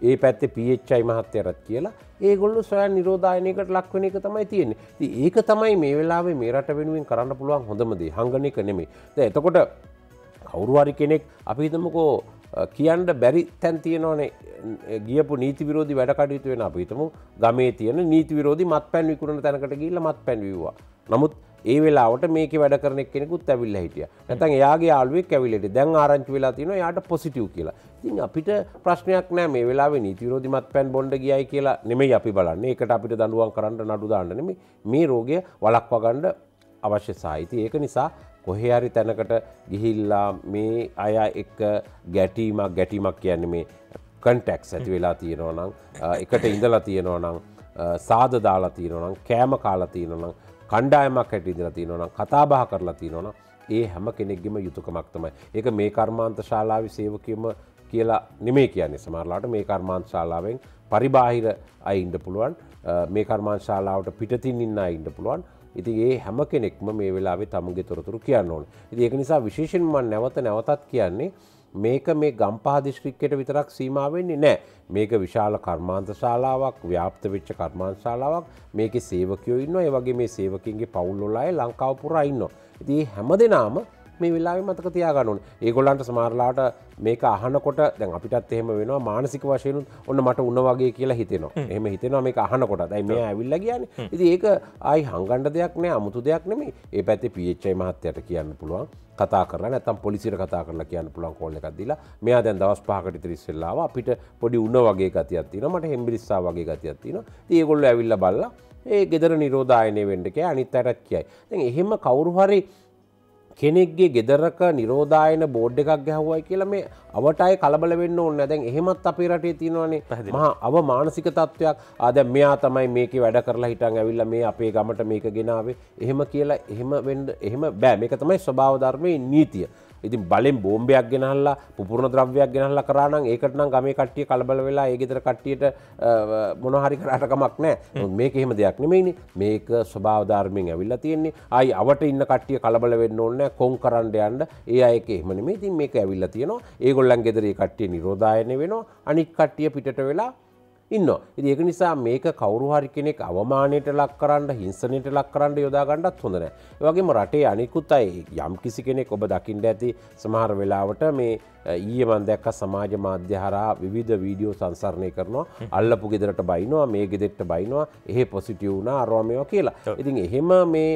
ඒ පැත්තේ පී එච් ආයි මහත්තයාට කියලා ඒගොල්ලෝ ස්වයං නිරෝධායනයකට ලක් වෙන එක තමයි තියෙන්නේ. ඉතින් ඒක තමයි මේ වෙලාවේ මේ රට වෙනුවෙන් කරන්න පුළුවන් හොඳම දේ. හංගන එක නෙමෙයි. දැන් එතකොට කවුරු හරි කෙනෙක් අපි හිතමුකෝ කියන්න බැරි තැන් තියෙනවනේ ගියපු නීති විරෝධී වැඩ කටයුතු වෙන අපි හිතමු ගමේ තියෙන නීති විරෝධී මත්පැන් විකුණන තැනකට ගිහිල්ලා මත්පැන් විව්වා. නමුත් ඒ වෙලාවට මේකේ වැඩ කරන එක්කෙනෙකුත් ඇවිල්ලා හිටියා. නැත්නම් එයාගේ යාළුවෙක් ඇවිල්ලා හිටියා. දැන් ආරංචි වෙලා තියෙනවා එයාට පොසිටිව් කියලා. ඉතින් අපිට ප්‍රශ්නයක් නෑ මේ වෙලාවේ නීති විරෝධී මත්පැන් බොණ්ඩ ගියයි කියලා නෙමෙයි අපි බලන්නේ. ඒකට අපිට දඬුවම් කරන්න නඩු දාන්න නෙමෙයි. මේ රෝගය වළක්වා ගන්න අවශ්‍ය සාහිත්‍ය. ඒක නිසා කොහේ හරි තැනකට ගිහිල්ලා මේ අය එක්ක ගැටීමක් ගැටීමක් කියන්නේ මේ කන්ටැක්ට්ස් ඇති වෙලා තියෙනවා නම් එකට ඉඳලා තියෙනවා නම් සාද දාලා තියෙනවා නම් කෑම කාලා තියෙනවා නම් කණ්ඩායමක් හැටියට ඉඳලා තියෙනවා නම් කතා බහ කරලා තියෙනවා නම් ඒ හැම කෙනෙක්ගේම යුතුයකමක් තමයි. ඒක මේ කර්මාන්ත ශාලාවේ සේවකයම කියලා නෙමෙයි කියන්නේ. සමහරලාට මේ කර්මාන්ත ශාලාවෙන් පරිබාහිර අය ඉන්න පුළුවන්. මේ කර්මාන්ත ශාලාවට පිටතින් ඉන්න අය ඉන්න පුළුවන්. ඉතින් ඒ හැම කෙනෙක්ම මේ වෙලාවේ තමුන්ගේ තොරතුරු කියන්න ඕනේ. ඉතින් ඒක නිසා විශේෂයෙන්ම මම නැවත නැවතත් කියන්නේ මේක මේ ගම්පහ දිස්ත්‍රික්කයට විතරක් සීමා වෙන්නේ නැහැ. මේක විශාල කර්මාන්ත ශාලාවක්, ව්‍යාප්ත වෙච්ච කර්මාන්ත ශාලාවක්. මේකේ සේවකයෝ ඉන්නවා. ඒ වගේ මේ සේවකින්ගේ පවුල් වල අය ලංකාව පුරා ඉන්නවා. ඉතින් මේ හැමදෙනාම මේ වෙලාවේ මතක තියාගන්න ඕනේ. ඒගොල්ලන්ට සමහරලාට මේක අහනකොට දැන් අපිටත් එහෙම වෙනවා මානසික වශයෙන් ඔන්න මට උණ වගේ කියලා හිතෙනවා. එහෙම හිතෙනවා මේක අහනකොට. දැන් මෙයා ඇවිල්ලා ගියානේ. ඉතින් ඒක ආයි හංගන්න දෙයක් නෑ, අමුතු දෙයක් නෙමෙයි. ඒ පැත්තේ පී එච් ආයි මහත්තයාට කියන්න පුළුවන්. කතා කරලා නැත්නම් පොලිසියට කතා කරලා කියන්න පුළුවන් කෝල් එකක් දීලා මෙයා දැන් දවස් පහකට ඉතින් ඉස්සෙල්ලා ආවා. අපිට පොඩි උණ වගේ ගතියක් තියෙනවා. මට හෙම්බිරිස්සා වගේ ගතියක් තියෙනවා. ඉතින් ඒගොල්ලෝ ඇවිල්ලා බලලා ඒ ගෙදර නිරෝධායනය වෙන්න කියයි අනිත් අයටත් කියයි. දැන් එහෙම කවුරු හරි කෙනෙක්ගේ ගෙදරක නිරෝධායන බෝඩ් එකක් ගැහුවයි කියලා මේ අවට අය කලබල වෙන්න ඕනේ නැහැ. දැන් එහෙමත් අපේ රටේ තියෙනවානේ මහා අව මානසික තත්වයක්. ආ දැන් මෙයා තමයි මේකේ වැඩ කරලා හිටන් ඇවිල්ලා මේ අපේ ගමට මේක ගෙනාවේ. එහෙම කියලා එහෙම වෙන්න එහෙම බෑ. මේක තමයි ස්වභාව ධර්මයේ නීතිය. ඉතින් බලෙන් බෝම්බයක් ගෙනහල්ලා පුපුරන ද්‍රව්‍යයක් ගෙනහල්ලා කරා නම් ඒකට නම් ගමේ කට්ටිය කලබල වෙලා ඒ ගෙදර කට්ටියට මොන හරි කරාට කමක් නැහැ. මේක එහෙම දෙයක් නෙමෙයිනේ. මේක ස්වභාව ධර්මයෙන් ඇවිල්ලා තියෙන්නේ. ආයි අවට ඉන්න කට්ටිය කලබල වෙන්න ඕනේ නැහැ. කොන් කරන්න යන්න. ඒ අය එක එහෙම නෙමෙයි. ඉතින් මේක ඇවිල්ලා තියෙනවා. ඒගොල්ලන් ගෙදර ඒ කට්ටිය නිරෝධායනය වෙනවා. අනිත් කට්ටිය පිටට වෙලා ඉන්නවා. ඉතින් ඒක නිසා මේක කවුරු හරි කෙනෙක් අවමානයට ලක් කරන්න, හිංසනයට ලක් කරන්න යොදා ගන්නත් හොඳ නැහැ. ඒ වගේම රටේ අනිකුත් අය යම් කිසි කෙනෙක් ඔබ දකින්න ඇති සමහර වෙලාවට මේ ඊයේ මම දැක්ක සමාජ මාධ්‍ය හරහා විවිධ වීඩියෝ සංසරණය කරනවා. අල්ලපු ගෙදරට බයිනවා, මේ ගෙදරට බයිනවා, එහෙ පොසිටිව් වුණා, අරවා මේවා කියලා. ඉතින් එහෙම මේ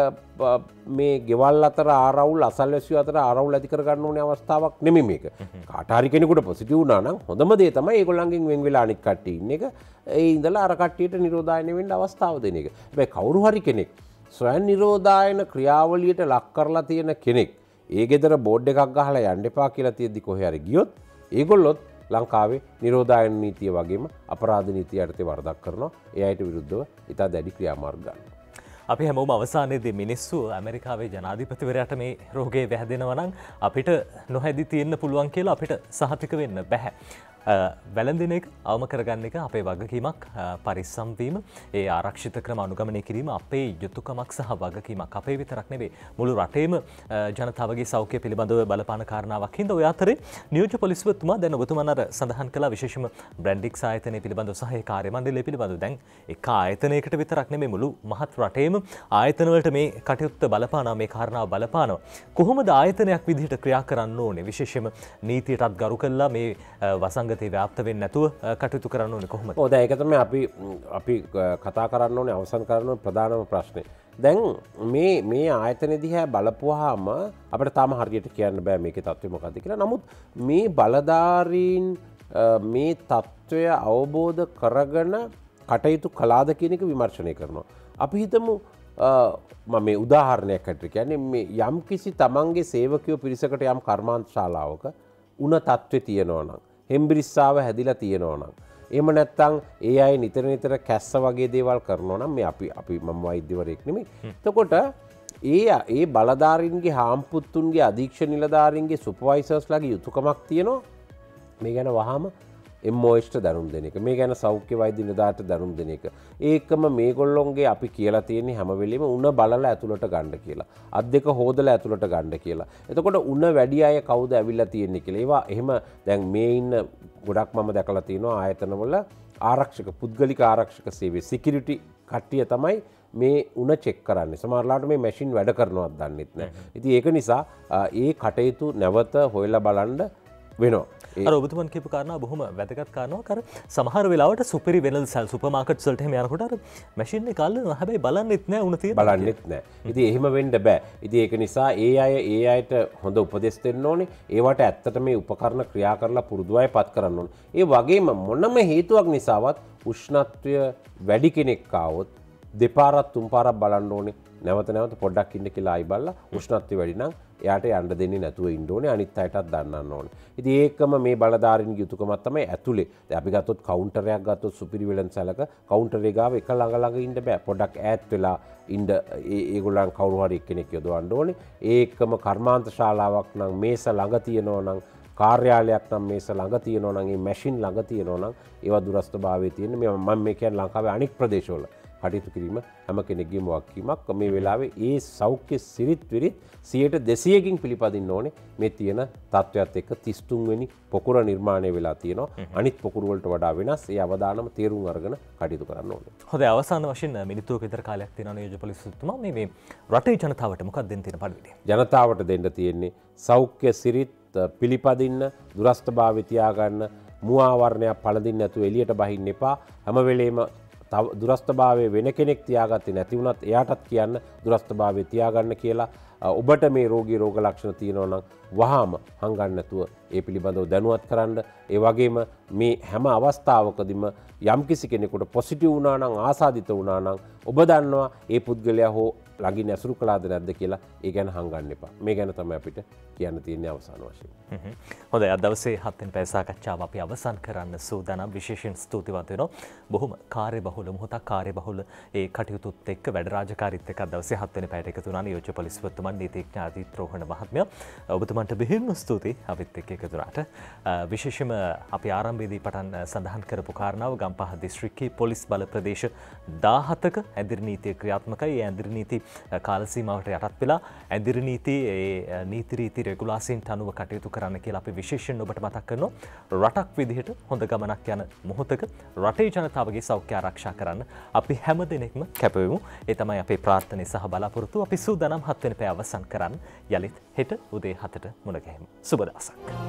මේ ගෙවල් අතර ආරවුල් අසල්වැසියෝ අතර ආරවුල් ඇති කර ගන්න ඕනේ අවස්ථාවක් නෙමෙයි මේක. කාට හරි කෙනෙකුට පොසිටිව් වුණා නම් හොඳම දේ තමයි ඒගොල්ලන්ගෙන් වෙන් වෙලා අනිත් කට්ටිය ඉන්න එක. ඒ ඉඳලා අර කට්ටියට නිරෝධායනය වෙන්න අවස්ථාව දෙන එක. හැබැයි කවුරු හරි කෙනෙක් ස්වයං නිරෝධායන ක්‍රියාවලියට ලක් කරලා තියෙන කෙනෙක් ඒ ගෙදර බෝඩ් එකක් ගහලා යන්න එපා කියලා තියෙද්දි කොහේ හරි ගියොත් ඒගොල්ලොත් ලංකාවේ නිරෝධායන නීතිය වගේම අපරාධ නීතිය යටතේ වරදක් කරනවා. ඒ අයට විරුද්ධව ඉතා දැඩි ක්‍රියාමාර්ග ගන්නවා. අපි හැමෝම අවසානයේදී මිනිස්සු ඇමරිකාවේ ජනාධිපතිවරයාට මේ රෝගේ වැහැදෙනවා නම් අපිට නොහැදි තියෙන්න පුළුවන් කියලා අපිට සහතික වෙන්න බෑ. වැළඳෙන එක අවම කරගන්න එක අපේ වගකීමක්, පරිස්සම් වීම, ඒ ආරක්ෂිත ක්‍රම අනුගමනය කිරීම අපේ යුතුයකමක් සහ වගකීමක්. අපේ විතරක් නෙවෙයි මුළු රටේම ජනතාවගේ සෞඛ්‍ය පිළිබඳව බලපාන කාරණාවක්. හින්දා ඔය අතරේ නියෝජ්‍ය පොලිස්පතිතුමා දැන් ඔබතුමන් අර සඳහන් කළා විශේෂම බ්‍රැන්ඩික්ස් ආයතනය පිළිබඳව සහ ඒ කාර්ය මණ්ඩලය පිළිබඳව. දැන් එක ආයතනයකට විතරක් නෙමෙයි මුළු මහත් රටේම ආයතන වලට මේ කටයුත්ත බලපානවා, මේ කාරණාව බලපානවා. කොහොමද ආයතනයක් විදිහට ක්‍රියා කරන්න ඕනේ? විශේෂයෙන්ම නීතියටත් ගරු කළා මේ වසංගතේ ව්‍යාප්ත වෙන්නේ නැතුව කටයුතු කරන්න ඕනේ කොහොමද? ඔව් දැන් ඒක තමයි අපි අපි කතා කරන්න ඕනේ, අවසන් කරන්න ඕනේ ප්‍රධානම ප්‍රශ්නේ. දැන් මේ මේ ආයතන දිහා බලපුවාම අපිට තාම හරියට කියන්න බෑ මේකේ තත්ත්වය මොකක්ද කියලා. නමුත් මේ බලධාරීන් මේ තත්ත්වය අවබෝධ කරගෙන කටයුතු කළාද කියන එක විමර්ශනය කරනවා. අපි හිතමු මම මේ උදාහරණයක් හැටියට කියන්නේ මේ යම් කිසි තමන්ගේ සේවකයෝ පිරිසකට යම් කර්මාන්ත ශාලාවක උණ තත්ත්වය තියෙනවා නම්, හෙම්බිරිස්සාව හැදිලා තියෙනවා නම්, එහෙම නැත්නම් ඒ අය නිතර නිතර කැස්ස වගේ දේවල් කරනවා නම් මේ අපි අපි මම වෛද්‍යවරයෙක් නෙමෙයි. එතකොට ඒ ඒ බලධාරීන්ගේ හාම්පුත්තුන්ගේ අධීක්ෂ නිලධාරීන්ගේ සුපර්වයිසර්ස්ලාගේ යුතුයකමක් තියෙනවා මේ ගැන වහාම එම් ඕ එස්ට දැනුම් දෙන එක. මේ ගැන සෞඛ්‍ය වෛද්‍ය නිලධාරීන්ට දැනුම් දෙන එක. ඒකම මේගොල්ලොන්ගේ අපි කියලා තියෙන්නේ හැම වෙලෙම උණ බලලා ඇතුළට ගන්න කියලා. අත් දෙක හොදලා ඇතුළට ගන්න කියලා. එතකොට උණ වැඩි අය කවුද ඇවිල්ලා තියෙන්නේ කියලා. ඒවා එහෙම දැන් මේ ඉන්න ගොඩක් මම දැකලා තියෙනවා ආයතනවල ආරක්ෂක පුද්ගලික ආරක්ෂක සේවය සිකියුරිටි කට්ටිය තමයි මේ උණ චෙක් කරන්නේ. සමහරලාට මේ මැෂින් වැඩ කරනවත් දන්නෙත් නැහැ. ඉතින් ඒක නිසා ඒ කටයුතු නැවත හොයලා බලන්න වෙනවා. අර ඔබතුමන් කියපු කාරණා බොහොම වැදගත් කාරණාවක්. අර සමහර වෙලාවට සුපිරි වෙනල් සල් සුපර් මාකට්ස් වලට එහෙම යනකොට අර මැෂින් එක අල්ලනවා. හැබැයි බලන්නෙත් නැහැ උණ තියෙනවා. බලන්නෙත් නැහැ. ඉතින් එහෙම වෙන්න බෑ. ඉතින් ඒක නිසා ඒ අය ඒ අයට හොඳ උපදෙස් දෙන්න ඕනේ. ඒවට ඇත්තට මේ උපකරණ ක්‍රියා කරලා පුරුදු අය පත් කරන්න ඕනේ. ඒ වගේම මොනම හේතුවක් නිසාවත් උෂ්ණත්වය වැඩි කෙනෙක් ආවොත් දෙපාරක් තුන් පාරක් බලන්න ඕනේ. නැවත නැවත පොඩ්ඩක් ඉන්න කියලා ආයි බලලා උෂ්ණත්වය වැඩි නම් එයාට යන්න දෙන්නේ නැතුව ඉන්න ඕනේ. අනිත් අයටත් දන්නන්න ඕනේ. ඉතින් ඒකම මේ බලධාරීන්ගේ යුතුයකමක් තමයි ඇතුලේ. දැන් අපි ගත්තොත් කවුන්ටරයක් ගත්තොත් සුපිරි වෙළඳසැලක කවුන්ටරේ ගාව එක ළඟ ළඟ ඉන්න බෑ. පොඩ්ඩක් ඈත් වෙලා ඉන්න ඒගොල්ලන් කවුරු හරි එක්කෙනෙක් යොදවන්න ඕනේ. ඒකම කර්මාන්ත ශාලාවක් නම් මේස ළඟ තියෙනවා නම් කාර්යාලයක් නම් මේස ළඟ තියෙනවා නම් ඒ මැෂින් ළඟ තියෙනවා නම් ඒවා දුරස්ථභාවයේ තියෙන මේ මම මේ කියන්නේ ලංකාවේ අනෙක් ප්‍රදේශවල කටයුතු කිරීම හැම කෙනෙක්ගේම වගකීමක්. මේ වෙලාවේ ඒ සෞඛ්‍ය සිරිත් විරිත් සියයට දෙසීයකින් පිළිපදින්න ඕනේ. මේ තියෙන තත්ත්වයක් එක්ක තිස් තුන් වෙනි පොකුර නිර්මාණය වෙලා තියෙනවා. අනිත් පොකුරු වලට වඩා වෙනස්. ඒ අවදානම තේරුම් අරගෙන කටයුතු කරන්න ඕනේ. හොඳයි, අවසාන වශයෙන් මිනිත්තුවක විතර කාලයක් තියෙනවා නියෝජ්‍ය පොලිස්තුමා මේ මේ රටේ ජනතාවට මොකක්ද දෙන්න තියෙන පණිවිඩය? ජනතාවට දෙන්න තියෙන්නේ සෞඛ්‍ය සිරිත් පිළිපදින්න, දුරස්ථභාවය තියාගන්න, මුවාවරණයක් පළඳින්න නැතුව එළියට බහින්න එපා. හැම වෙලේම දුරස්ථභාවය වෙන කෙනෙක් තියාගත්තේ නැති වුණත් එයාටත් කියන්න දුරස්ථභාවය තියාගන්න කියලා. ඔබට මේ රෝගී රෝග ලක්ෂණ තියෙනවා නම් වහාම හංගන්න නැතුව ඒ පිළිබඳව දැනුවත් කරන්න. ඒ වගේම මේ හැම අවස්ථාවකදීම යම්කිසි කෙනෙකුට පොසිටිව් වුණා නම්, ආසාදිත වුණා නම් ඔබ දන්නවා ඒ පුද්ගලයා හෝ ළඟින් ඇසුරු කළාද නැද්ද කියලා. ඒ ගැන හංගන්න එපා. මේ ගැන තමයි අපිට කියන්න තියෙන්නේ අවසාන වශයෙන්. හොඳයි, අද දවසේ හත්වෙනි පැය සාකච්ඡාව අපි අවසන් කරන්න සූදානම්. විශේෂයෙන් ස්තුතිවන්ත වෙනවා. බොහොම කාර්යබහුල මොහොතක් කාර්යබහුල ඒ කටයුතුත් එක්ක වැඩ රාජකාරීත් එක්ක දවසේ හත්වෙනි පැයට එකතු වුණා නියෝජ්‍ය පොලිස්පතිතුමන් නීතිඥ අදිත් රෝහණ මහත්මයා. ඔබතුමන්ට බෙහෙවින්ම ස්තුතියි අපිත් එක්ක එකතු වුණාට. විශේෂයෙන්ම අපි ආරම්භයේදී පටන් සඳහන් කරපු කාරණාව ගම්පහ දිස්ත්‍රික්කයේ පොලිස් බල ප්‍රදේශ දාහතක ඇඳිරි නීතිය ක්‍රියාත්මකයි. ඒ ඇඳිරි නීති කාල සීමාවට යටත් වෙලා ඇඳිරි නීති ඒ නීති රීති රෙගුලාසියන්ට අනුව කටයුතු කරන්න කියලා අපි විශේෂයෙන් ඔබට මතක් කරනවා. රටක් විදිහට හොඳ ගමනක් යන මොහොතක රටේ ජනතාවගේ සෞඛ්‍ය ආරක්ෂා කරන්න අපි හැම දිනෙකම කැපවෙමු. ඒ තමයි අපේ ප්‍රාර්ථනාව සහ බලාපොරොත්තු. අපි සූදානම් හත්වෙනි පැය අවසන් කරන්න. යලිත් හෙට උදේ හතට මුණ ගැහෙමු. සුබ දවසක්.